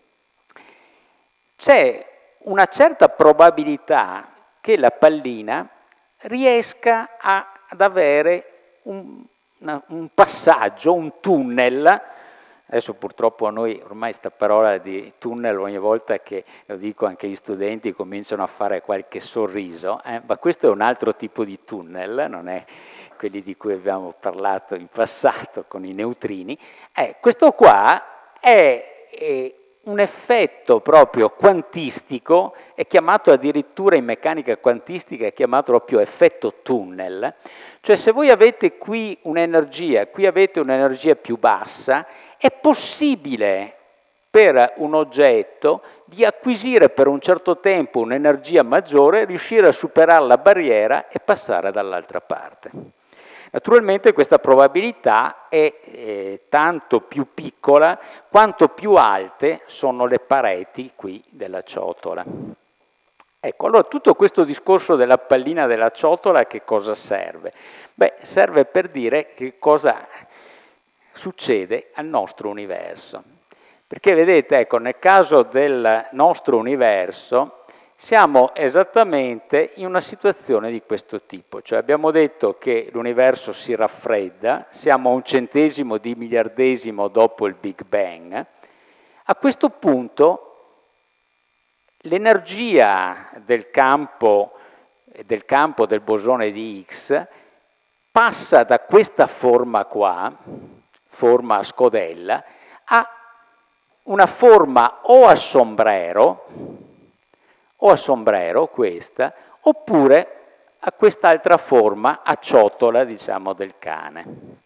c'è una certa probabilità che la pallina riesca a, ad avere un, una, un passaggio, un tunnel. Adesso purtroppo a noi ormai sta parola di tunnel, ogni volta che lo dico anche gli studenti cominciano a fare qualche sorriso, eh? Ma questo è un altro tipo di tunnel, non è quelli di cui abbiamo parlato in passato con i neutrini. Eh, questo qua è, è un effetto proprio quantistico, è chiamato addirittura in meccanica quantistica, è chiamato proprio effetto tunnel. Cioè, se voi avete qui un'energia, qui avete un'energia più bassa, è possibile per un oggetto di acquisire per un certo tempo un'energia maggiore, riuscire a superare la barriera e passare dall'altra parte. Naturalmente questa probabilità è eh, tanto più piccola quanto più alte sono le pareti qui della ciotola. Ecco, allora tutto questo discorso della pallina della ciotola a che cosa serve? Beh, serve per dire che cosa succede al nostro universo. Perché vedete, ecco, nel caso del nostro universo siamo esattamente in una situazione di questo tipo, cioè abbiamo detto che l'universo si raffredda, siamo a un centesimo di miliardesimo dopo il Big Bang. A questo punto l'energia del campo, del campo del bosone di Higgs passa da questa forma qua, forma a scodella, a una forma o a sombrero, o a sombrero questa, oppure a quest'altra forma a ciotola, diciamo, del cane.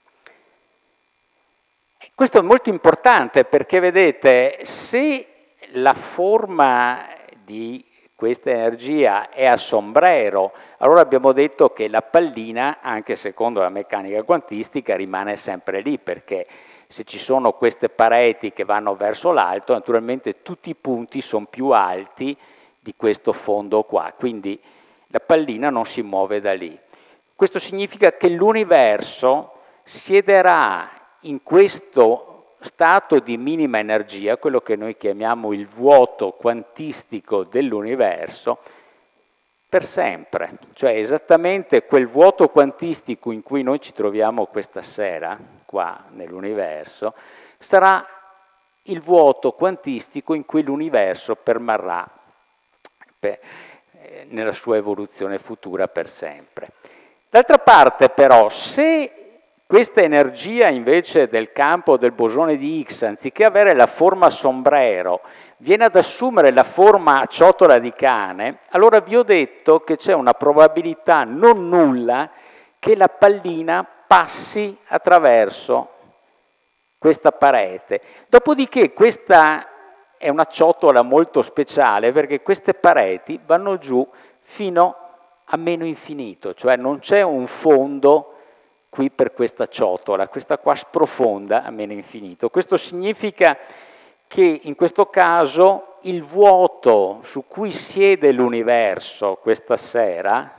Questo è molto importante perché, vedete, se la forma di questa energia è a sombrero, allora abbiamo detto che la pallina, anche secondo la meccanica quantistica, rimane sempre lì, perché se ci sono queste pareti che vanno verso l'alto, naturalmente tutti i punti sono più alti di questo fondo qua, quindi la pallina non si muove da lì. Questo significa che l'universo siederà in questo stato di minima energia, quello che noi chiamiamo il vuoto quantistico dell'universo, per sempre. Cioè esattamente quel vuoto quantistico in cui noi ci troviamo questa sera, qua nell'universo, sarà il vuoto quantistico in cui l'universo permarrà per, eh, nella sua evoluzione futura per sempre. D'altra parte però, se questa energia invece del campo del bosone di Higgs, anziché avere la forma sombrero, viene ad assumere la forma ciotola di cane, allora vi ho detto che c'è una probabilità non nulla che la pallina passi attraverso questa parete. Dopodiché questa è una ciotola molto speciale perché queste pareti vanno giù fino a meno infinito, cioè non c'è un fondo qui per questa ciotola, questa qua sprofonda a meno infinito. Questo significa che in questo caso il vuoto su cui siede l'universo questa sera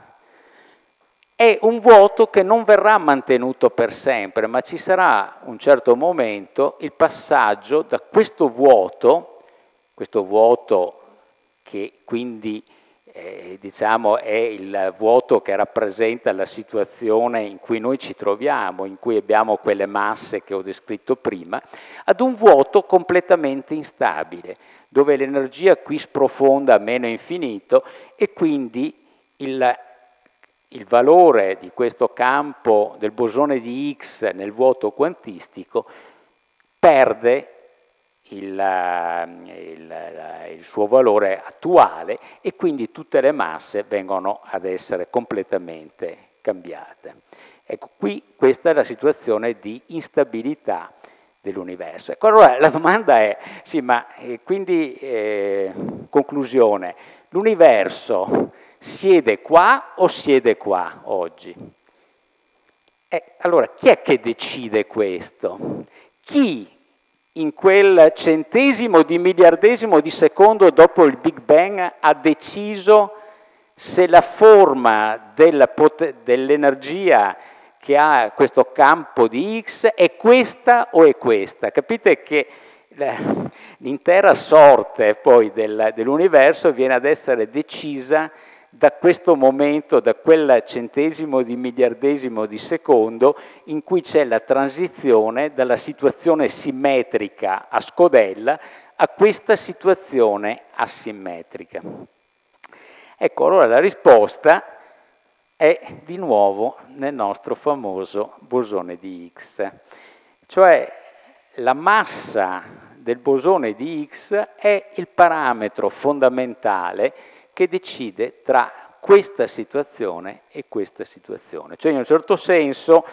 è un vuoto che non verrà mantenuto per sempre, ma ci sarà un certo momento il passaggio da questo vuoto, questo vuoto che quindi Eh, diciamo è il vuoto che rappresenta la situazione in cui noi ci troviamo, in cui abbiamo quelle masse che ho descritto prima, ad un vuoto completamente instabile, dove l'energia qui sprofonda a meno infinito e quindi il, il valore di questo campo del bosone di Higgs nel vuoto quantistico perde Il, il, il suo valore attuale e quindi tutte le masse vengono ad essere completamente cambiate. Ecco, qui questa è la situazione di instabilità dell'universo. Ecco, allora la domanda è, sì, ma eh, quindi, eh, conclusione, l'universo siede qua o siede qua oggi? Eh, allora, chi è che decide questo? Chi in quel centesimo di miliardesimo di secondo dopo il Big Bang ha deciso se la forma dell'energia che ha questo campo di Higgs è questa o è questa? Capite che l'intera sorte poi del, dell'universo viene ad essere decisa da questo momento, da quel centesimo di miliardesimo di secondo in cui c'è la transizione dalla situazione simmetrica a scodella a questa situazione asimmetrica. Ecco, allora la risposta è di nuovo nel nostro famoso bosone di Higgs, cioè la massa del bosone di Higgs è il parametro fondamentale che decide tra questa situazione e questa situazione. Cioè in un certo senso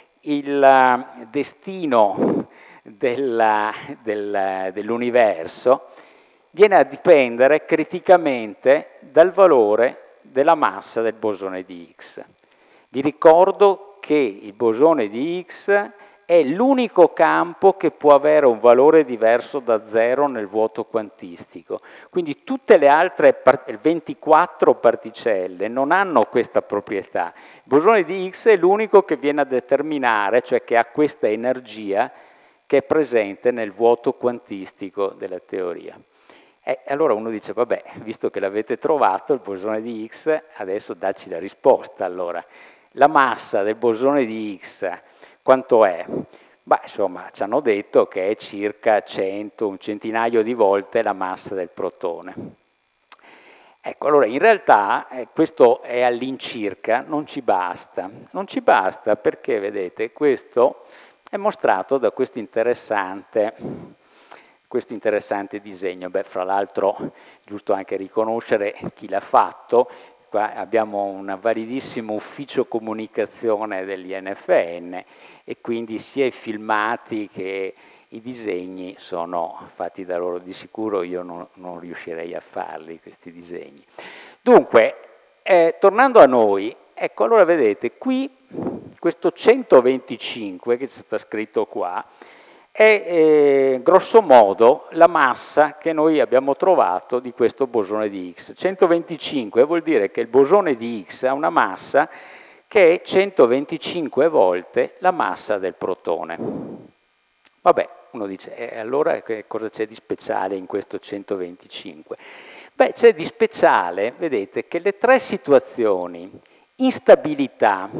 il destino della, del, dell'universo viene a dipendere criticamente dal valore della massa del bosone di Higgs. Vi ricordo che il bosone di Higgs è l'unico campo che può avere un valore diverso da zero nel vuoto quantistico. Quindi tutte le altre ventiquattro particelle non hanno questa proprietà. Il bosone di Higgs è l'unico che viene a determinare, cioè che ha questa energia che è presente nel vuoto quantistico della teoria. E allora uno dice, vabbè, visto che l'avete trovato, il bosone di Higgs, adesso dacci la risposta. Allora, la massa del bosone di Higgs, quanto è? Beh, insomma, ci hanno detto che è circa cento, un centinaio di volte la massa del protone. Ecco, allora in realtà eh, questo è all'incirca, non ci basta. Non ci basta perché, vedete, questo è mostrato da questo interessante, questo interessante disegno. Beh, fra l'altro, giusto anche riconoscere chi l'ha fatto. Qua abbiamo un validissimo ufficio comunicazione dell'I N F N e quindi sia i filmati che i disegni sono fatti da loro. Di sicuro io non, non riuscirei a farli, questi disegni. Dunque, eh, tornando a noi, ecco, allora vedete, qui questo centoventicinque che sta scritto qua, è eh, grosso modo la massa che noi abbiamo trovato di questo bosone di Higgs. centoventicinque vuol dire che il bosone di Higgs ha una massa che è centoventicinque volte la massa del protone. Vabbè, uno dice, eh, allora che cosa c'è di speciale in questo centoventicinque? Beh, c'è di speciale, vedete, che le tre situazioni, instabilità,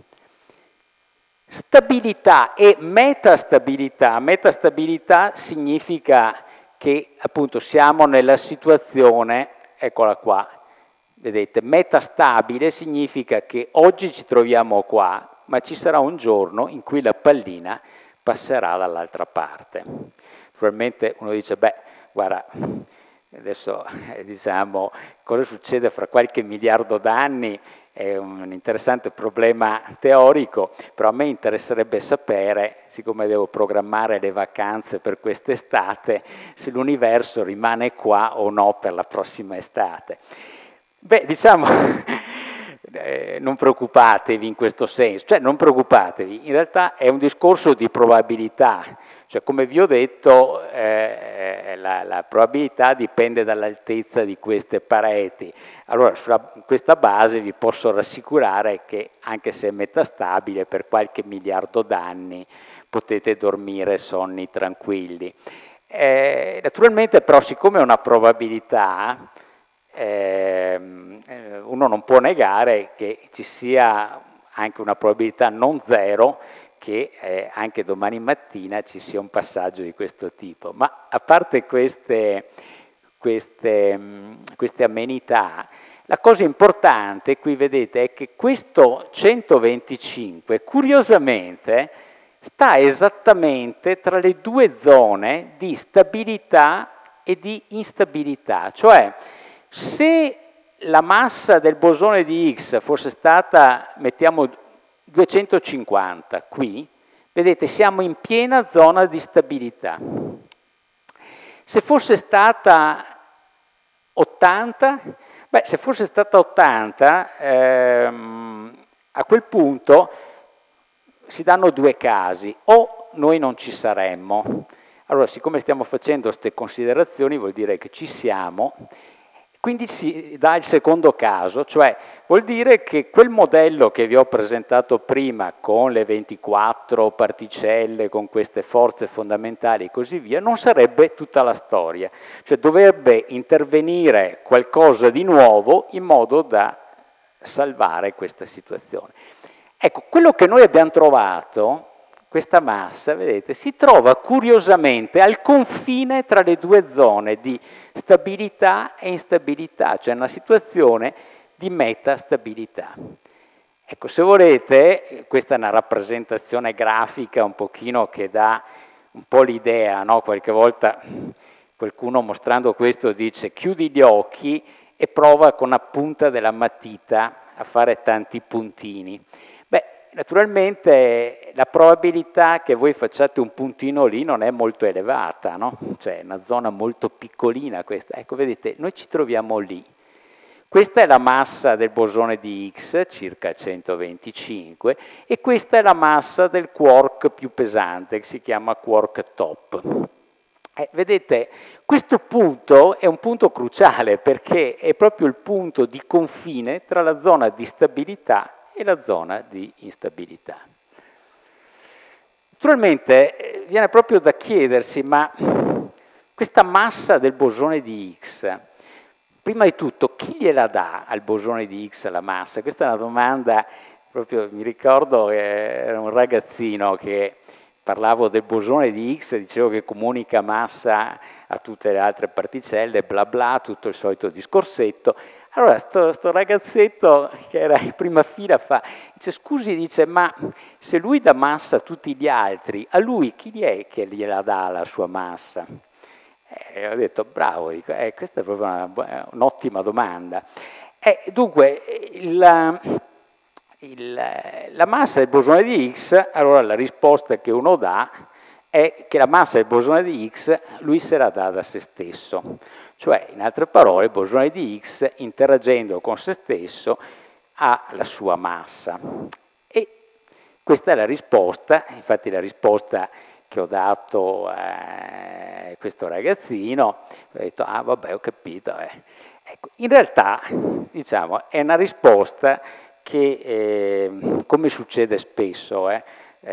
stabilità e metastabilità. Metastabilità significa che appunto siamo nella situazione, eccola qua, vedete, metastabile significa che oggi ci troviamo qua, ma ci sarà un giorno in cui la pallina passerà dall'altra parte. Naturalmente uno dice, beh, guarda, adesso eh, diciamo, cosa succede fra qualche miliardo d'anni? È un interessante problema teorico, però a me interesserebbe sapere, siccome devo programmare le vacanze per quest'estate, se l'universo rimane qua o no per la prossima estate. Beh, diciamo, eh, non preoccupatevi in questo senso, cioè non preoccupatevi, in realtà è un discorso di probabilità, cioè come vi ho detto eh, la, la probabilità dipende dall'altezza di queste pareti. Allora, su questa base vi posso rassicurare che, anche se è metastabile, per qualche miliardo d'anni potete dormire sonni tranquilli. Eh, naturalmente, però, siccome è una probabilità, eh, uno non può negare che ci sia anche una probabilità non zero che eh, anche domani mattina ci sia un passaggio di questo tipo. Ma a parte queste... Queste, queste amenità, la cosa importante qui vedete è che questo centoventicinque curiosamente sta esattamente tra le due zone di stabilità e di instabilità, cioè se la massa del bosone di Higgs fosse stata, mettiamo duecentocinquanta qui, vedete siamo in piena zona di stabilità. Se fosse stata ottanta, beh, se fosse stata ottanta, ehm, a quel punto si danno due casi, o noi non ci saremmo. Allora, siccome stiamo facendo queste considerazioni, vuol dire che ci siamo, quindi si dà il secondo caso, cioè vuol dire che quel modello che vi ho presentato prima con le ventiquattro particelle, con queste forze fondamentali e così via, non sarebbe tutta la storia, cioè dovrebbe intervenire qualcosa di nuovo in modo da salvare questa situazione. Ecco, quello che noi abbiamo trovato, questa massa, vedete, si trova curiosamente al confine tra le due zone di stabilità e instabilità, cioè una situazione di metastabilità. Ecco, se volete, questa è una rappresentazione grafica un pochino che dà un po' l'idea, no? Qualche volta qualcuno mostrando questo dice chiudi gli occhi e prova con la punta della matita a fare tanti puntini. Beh, naturalmente la probabilità che voi facciate un puntino lì non è molto elevata, no? Cioè è una zona molto piccolina questa. Ecco, vedete, noi ci troviamo lì. Questa è la massa del bosone di Higgs, circa centoventicinque, e questa è la massa del quark più pesante, che si chiama quark top. Eh, vedete, questo punto è un punto cruciale perché è proprio il punto di confine tra la zona di stabilità e la zona di instabilità. Naturalmente eh, viene proprio da chiedersi, ma questa massa del bosone di Higgs, prima di tutto, chi gliela dà al bosone di Higgs la massa? Questa è una domanda, proprio mi ricordo che era un ragazzino che parlavo del bosone di Higgs, dicevo che comunica massa a tutte le altre particelle, bla bla, tutto il solito discorsetto. Allora sto, sto ragazzetto che era in prima fila fa, dice scusi, dice ma se lui dà massa a tutti gli altri, a lui chi è che gliela dà la sua massa? E ho detto bravo, dico, eh, questa è proprio un'ottima domanda. Eh, dunque, il, il, la massa del bosone di Higgs, allora la risposta che uno dà è che la massa del bosone di Higgs lui se la dà da se stesso. Cioè, in altre parole, il bosone di Higgs, interagendo con se stesso, ha la sua massa. E questa è la risposta, infatti la risposta che ho dato a questo ragazzino, ho detto, ah vabbè, ho capito. Eh. Ecco, in realtà, diciamo, è una risposta che, eh, come succede spesso, eh,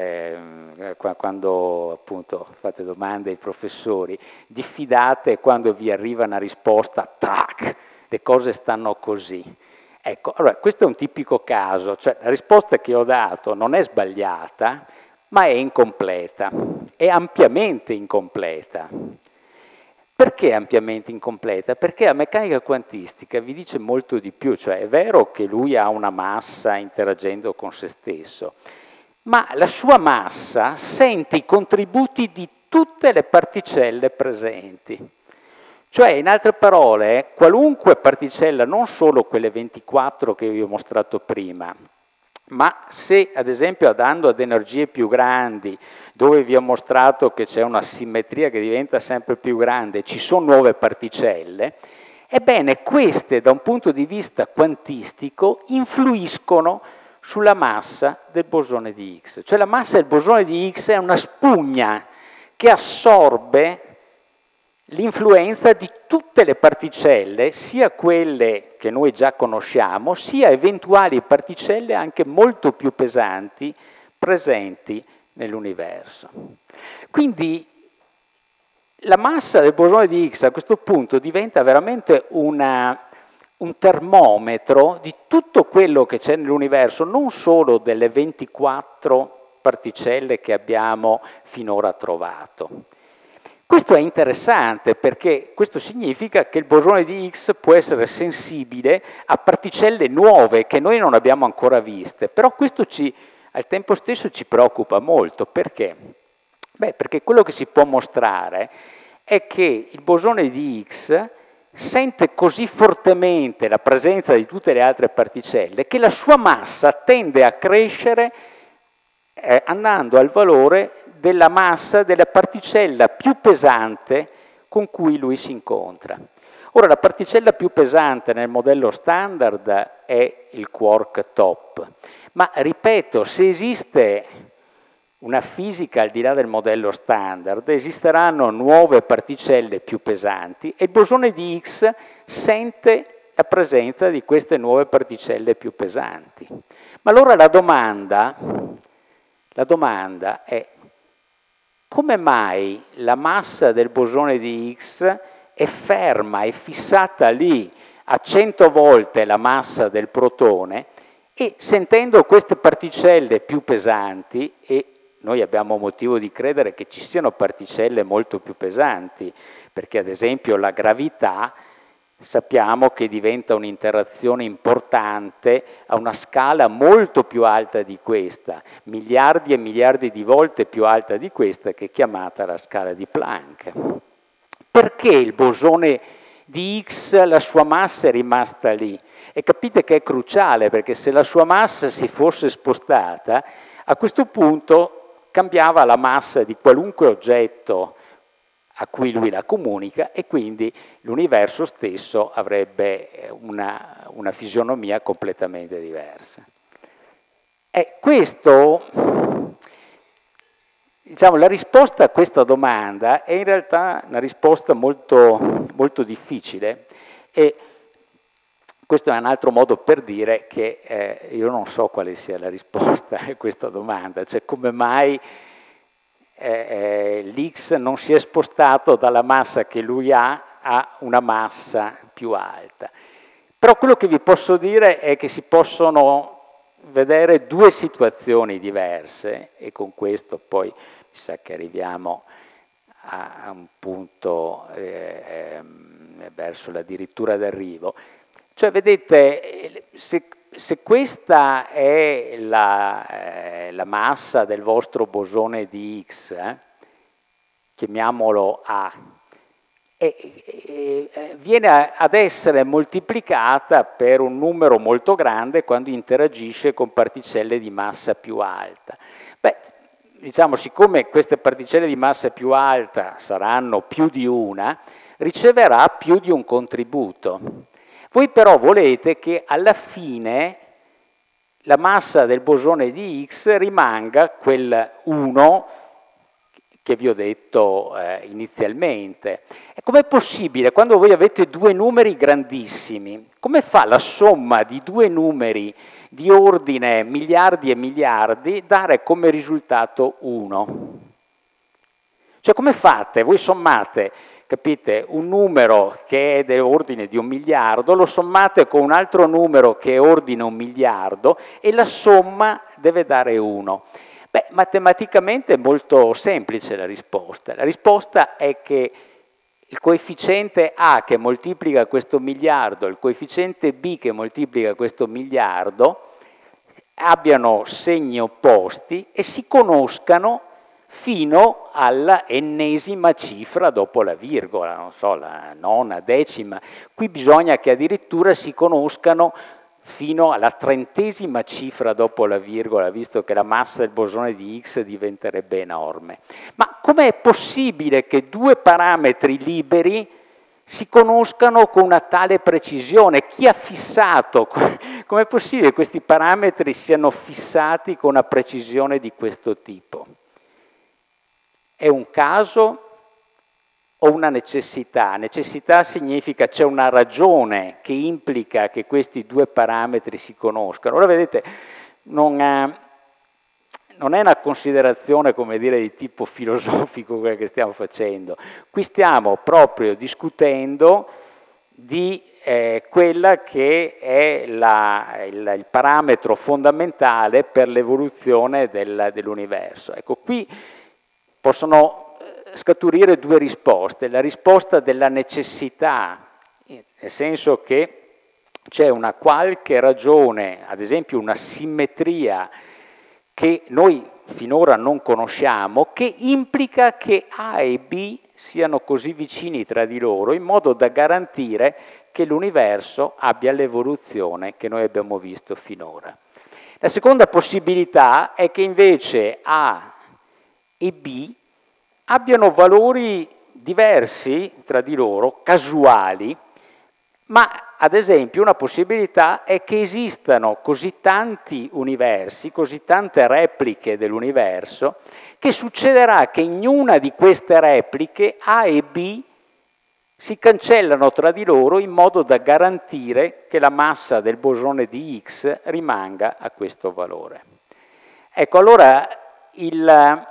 eh, quando appunto fate domande ai professori, diffidate quando vi arriva una risposta, tac, le cose stanno così. Ecco, allora, questo è un tipico caso, cioè la risposta che ho dato non è sbagliata, ma è incompleta, è ampiamente incompleta. Perché ampiamente incompleta? Perché la meccanica quantistica vi dice molto di più, cioè è vero che lui ha una massa interagendo con se stesso, ma la sua massa sente i contributi di tutte le particelle presenti. Cioè, in altre parole, qualunque particella, non solo quelle ventiquattro che vi ho mostrato prima, ma se ad esempio andando ad energie più grandi, dove vi ho mostrato che c'è una simmetria che diventa sempre più grande, ci sono nuove particelle, ebbene queste da un punto di vista quantistico influiscono sulla massa del bosone di Higgs. Cioè la massa del bosone di Higgs è una spugna che assorbe l'influenza di tutte le particelle, sia quelle che noi già conosciamo, sia eventuali particelle anche molto più pesanti presenti nell'universo. Quindi la massa del bosone di Higgs a questo punto diventa veramente una, un termometro di tutto quello che c'è nell'universo, non solo delle ventiquattro particelle che abbiamo finora trovato. Questo è interessante perché questo significa che il bosone di Higgs può essere sensibile a particelle nuove che noi non abbiamo ancora viste, però questo ci, al tempo stesso ci preoccupa molto. Perché? Beh, perché quello che si può mostrare è che il bosone di Higgs sente così fortemente la presenza di tutte le altre particelle che la sua massa tende a crescere eh, andando al valore della massa della particella più pesante con cui lui si incontra. Ora, la particella più pesante nel modello standard è il quark top, ma ripeto, se esiste una fisica al di là del modello standard, esisteranno nuove particelle più pesanti e il bosone di Higgs sente la presenza di queste nuove particelle più pesanti. Ma allora la domanda, la domanda è: come mai la massa del bosone di Higgs è ferma, è fissata lì a cento volte la massa del protone e sentendo queste particelle più pesanti, e noi abbiamo motivo di credere che ci siano particelle molto più pesanti, perché ad esempio la gravità sappiamo che diventa un'interazione importante a una scala molto più alta di questa, miliardi e miliardi di volte più alta di questa, che è chiamata la scala di Planck. Perché il bosone di Higgs, la sua massa è rimasta lì? E capite che è cruciale, perché se la sua massa si fosse spostata, a questo punto cambiava la massa di qualunque oggetto a cui lui la comunica, e quindi l'universo stesso avrebbe una, una fisionomia completamente diversa. E questo, diciamo, la risposta a questa domanda è in realtà una risposta molto, molto difficile, e questo è un altro modo per dire che eh, io non so quale sia la risposta a questa domanda, cioè come mai eh, eh, l'X non si è spostato dalla massa che lui ha a una massa più alta. Però quello che vi posso dire è che si possono vedere due situazioni diverse, e con questo poi mi sa che arriviamo a, a un punto eh, eh, verso la dirittura d'arrivo. Cioè, vedete, se, se questa è la, eh, la massa del vostro bosone di X, eh, chiamiamolo A, e, e, e viene ad essere moltiplicata per un numero molto grande quando interagisce con particelle di massa più alta. Beh, diciamo, siccome queste particelle di massa più alta saranno più di una, riceverà più di un contributo. Voi però volete che alla fine la massa del bosone di X rimanga quel uno che vi ho detto eh, inizialmente. E com'è possibile, quando voi avete due numeri grandissimi, come fa la somma di due numeri di ordine miliardi e miliardi dare come risultato uno? Cioè, come fate? Voi sommate, capite, un numero che è dell'ordine di un miliardo, lo sommate con un altro numero che è ordine un miliardo, e la somma deve dare uno. Beh, matematicamente è molto semplice la risposta. La risposta è che il coefficiente A che moltiplica questo miliardo e il coefficiente B che moltiplica questo miliardo abbiano segni opposti e si conoscano fino alla ennesima cifra dopo la virgola, non so, la nona, decima. Qui bisogna che addirittura si conoscano fino alla trentesima cifra dopo la virgola, visto che la massa del bosone di X diventerebbe enorme. Ma com'è possibile che due parametri liberi si conoscano con una tale precisione? Chi ha fissato? Com'è possibile che questi parametri siano fissati con una precisione di questo tipo? È un caso o una necessità? Necessità significa c'è una ragione che implica che questi due parametri si conoscano. Ora vedete, non, è, non è una considerazione, come dire, di tipo filosofico quella che stiamo facendo. Qui stiamo proprio discutendo di eh, quella che è la, il, il parametro fondamentale per l'evoluzione del, dell'universo. Ecco, qui possono scaturire due risposte. La risposta della necessità, nel senso che c'è una qualche ragione, ad esempio una simmetria che noi finora non conosciamo, che implica che A e B siano così vicini tra di loro in modo da garantire che l'universo abbia l'evoluzione che noi abbiamo visto finora. La seconda possibilità è che invece A e B abbiano valori diversi tra di loro, casuali, ma ad esempio una possibilità è che esistano così tanti universi, così tante repliche dell'universo, che succederà che in una di queste repliche A e B si cancellano tra di loro in modo da garantire che la massa del bosone di X rimanga a questo valore. Ecco, allora il...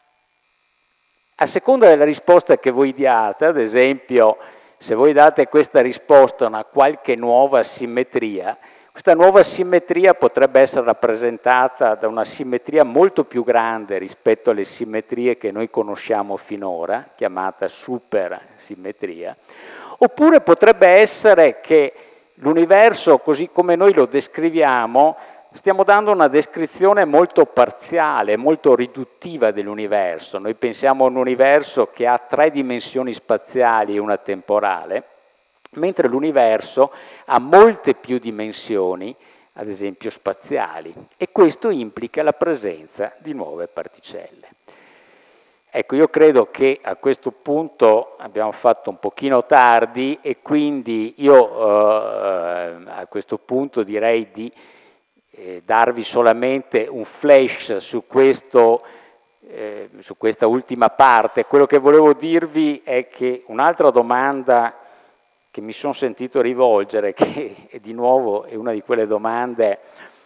A seconda della risposta che voi diate, ad esempio, se voi date questa risposta a una qualche nuova simmetria, questa nuova simmetria potrebbe essere rappresentata da una simmetria molto più grande rispetto alle simmetrie che noi conosciamo finora, chiamata supersimmetria, oppure potrebbe essere che l'universo, così come noi lo descriviamo, stiamo dando una descrizione molto parziale, molto riduttiva dell'universo. Noi pensiamo a un universo che ha tre dimensioni spaziali e una temporale, mentre l'universo ha molte più dimensioni, ad esempio spaziali, e questo implica la presenza di nuove particelle. Ecco, io credo che a questo punto abbiamo fatto un pochino tardi e quindi io eh, a questo punto direi di eh, darvi solamente un flash su, questo, eh, su questa ultima parte. Quello che volevo dirvi è che un'altra domanda che mi sono sentito rivolgere, che è di nuovo è una di quelle domande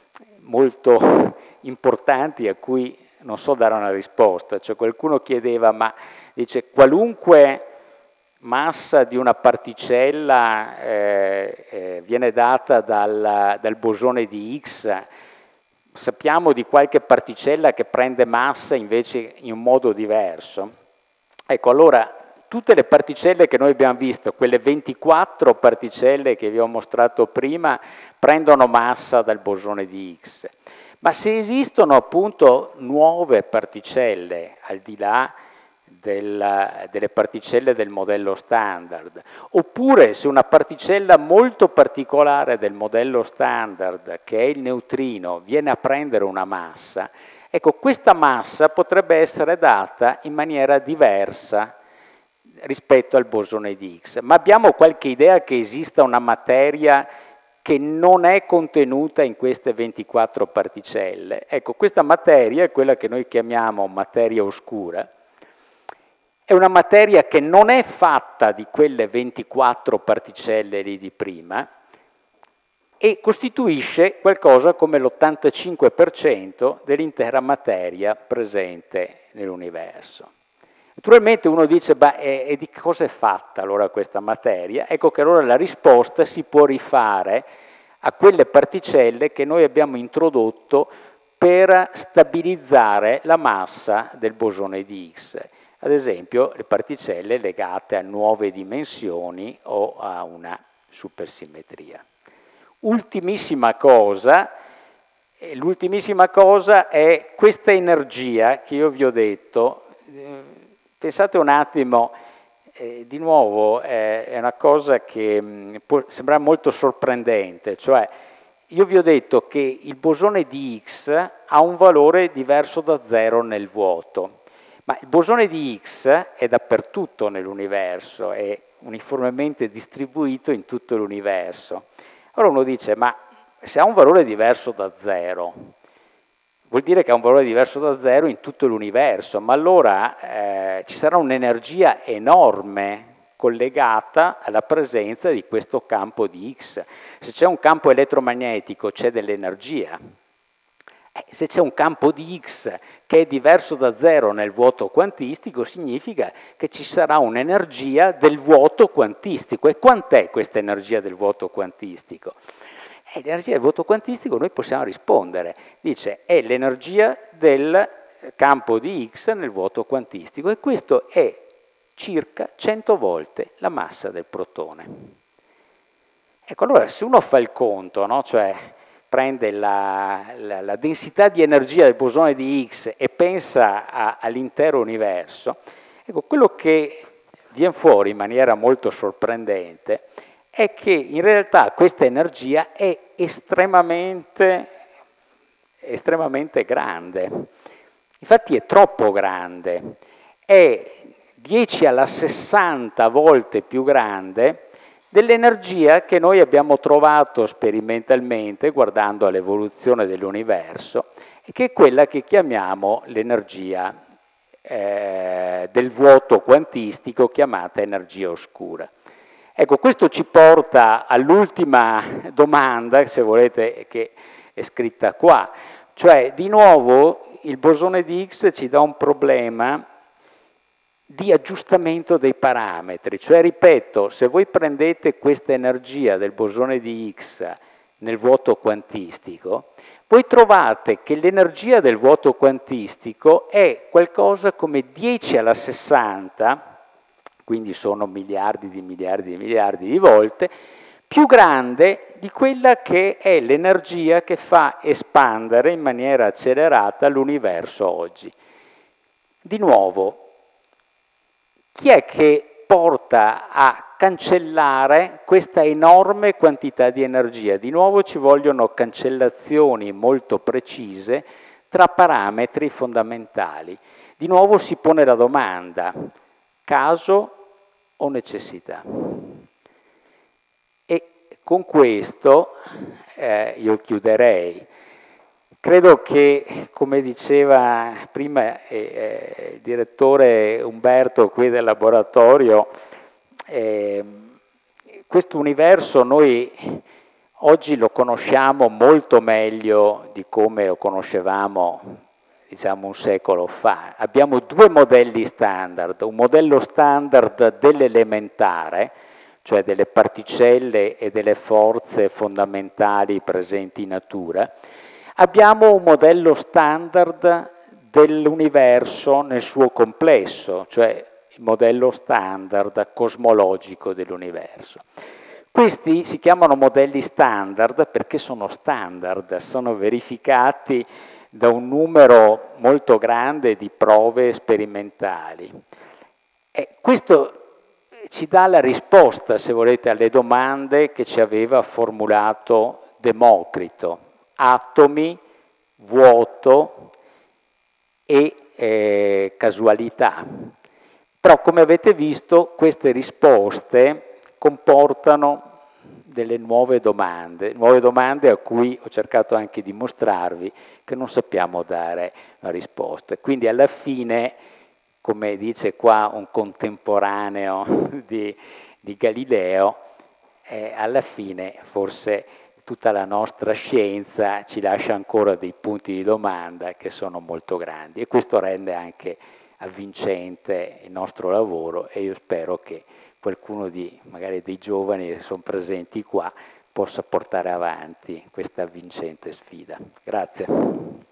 molto importanti a cui non so dare una risposta, cioè qualcuno chiedeva, ma dice qualunque massa di una particella eh, eh, viene data dal, dal bosone di Higgs, sappiamo di qualche particella che prende massa invece in un modo diverso? Ecco, allora tutte le particelle che noi abbiamo visto, quelle ventiquattro particelle che vi ho mostrato prima, prendono massa dal bosone di Higgs. Ma se esistono appunto nuove particelle al di là del, delle particelle del modello standard, oppure se una particella molto particolare del modello standard, che è il neutrino, viene a prendere una massa, ecco, questa massa potrebbe essere data in maniera diversa rispetto al bosone di Higgs. Ma abbiamo qualche idea che esista una materia che non è contenuta in queste ventiquattro particelle? Ecco, questa materia è quella che noi chiamiamo materia oscura. È una materia che non è fatta di quelle ventiquattro particelle lì di prima e costituisce qualcosa come l'ottantacinque per cento dell'intera materia presente nell'universo. Naturalmente uno dice, beh, e, e di cosa è fatta allora questa materia? Ecco che allora la risposta si può rifare a quelle particelle che noi abbiamo introdotto per stabilizzare la massa del bosone di Higgs. Ad esempio le particelle legate a nuove dimensioni o a una supersimmetria. Ultimissima cosa, l'ultimissima cosa è questa energia che io vi ho detto. Pensate un attimo, eh, di nuovo eh, è una cosa che mh, può sembrare molto sorprendente, cioè io vi ho detto che il bosone di Higgs ha un valore diverso da zero nel vuoto, ma il bosone di Higgs è dappertutto nell'universo, è uniformemente distribuito in tutto l'universo. Allora uno dice, ma se ha un valore diverso da zero, vuol dire che ha un valore diverso da zero in tutto l'universo, ma allora eh, ci sarà un'energia enorme collegata alla presenza di questo campo di Higgs. Se c'è un campo elettromagnetico c'è dell'energia. Eh, se c'è un campo di Higgs che è diverso da zero nel vuoto quantistico, significa che ci sarà un'energia del vuoto quantistico. E quant'è questa energia del vuoto quantistico? E l'energia del vuoto quantistico noi possiamo rispondere, dice è l'energia del campo di Higgs nel vuoto quantistico e questo è circa cento volte la massa del protone. Ecco, allora se uno fa il conto, no? Cioè prende la, la, la densità di energia del bosone di Higgs e pensa all'intero universo, ecco, quello che viene fuori in maniera molto sorprendente è che in realtà questa energia è estremamente, estremamente grande. Infatti è troppo grande, è dieci alla sessanta volte più grande dell'energia che noi abbiamo trovato sperimentalmente guardando all'evoluzione dell'universo e che è quella che chiamiamo l'energia eh, del vuoto quantistico, chiamata energia oscura. Ecco, questo ci porta all'ultima domanda, se volete, che è scritta qua, cioè di nuovo il bosone di Higgs ci dà un problema di aggiustamento dei parametri, cioè ripeto, se voi prendete questa energia del bosone di Higgs nel vuoto quantistico, voi trovate che l'energia del vuoto quantistico è qualcosa come dieci alla sessanta, quindi sono miliardi di miliardi di miliardi di volte, più grande di quella che è l'energia che fa espandere in maniera accelerata l'universo oggi. Di nuovo, chi è che porta a cancellare questa enorme quantità di energia? Di nuovo ci vogliono cancellazioni molto precise tra parametri fondamentali. di nuovo si pone la domanda, caso o necessità? E con questo eh, io chiuderei. Credo che, come diceva prima eh, eh, il direttore Umberto qui del laboratorio, eh, questo universo noi oggi lo conosciamo molto meglio di come lo conoscevamo, diciamo, un secolo fa. Abbiamo due modelli standard, un modello standard dell'elementare, cioè delle particelle e delle forze fondamentali presenti in natura. Abbiamo un modello standard dell'universo nel suo complesso, cioè il modello standard cosmologico dell'universo. Questi si chiamano modelli standard perché sono standard, sono verificati da un numero molto grande di prove sperimentali. E questo ci dà la risposta, se volete, alle domande che ci aveva formulato Democrito. Atomi, vuoto e eh, casualità. Però, come avete visto, queste risposte comportano delle nuove domande, nuove domande a cui ho cercato anche di mostrarvi che non sappiamo dare una risposta. Quindi alla fine, come dice qua un contemporaneo di, di Galileo, eh, alla fine forse tutta la nostra scienza ci lascia ancora dei punti di domanda che sono molto grandi e questo rende anche avvincente il nostro lavoro e io spero che qualcuno di, magari dei giovani che sono presenti qua, possa portare avanti questa avvincente sfida. Grazie.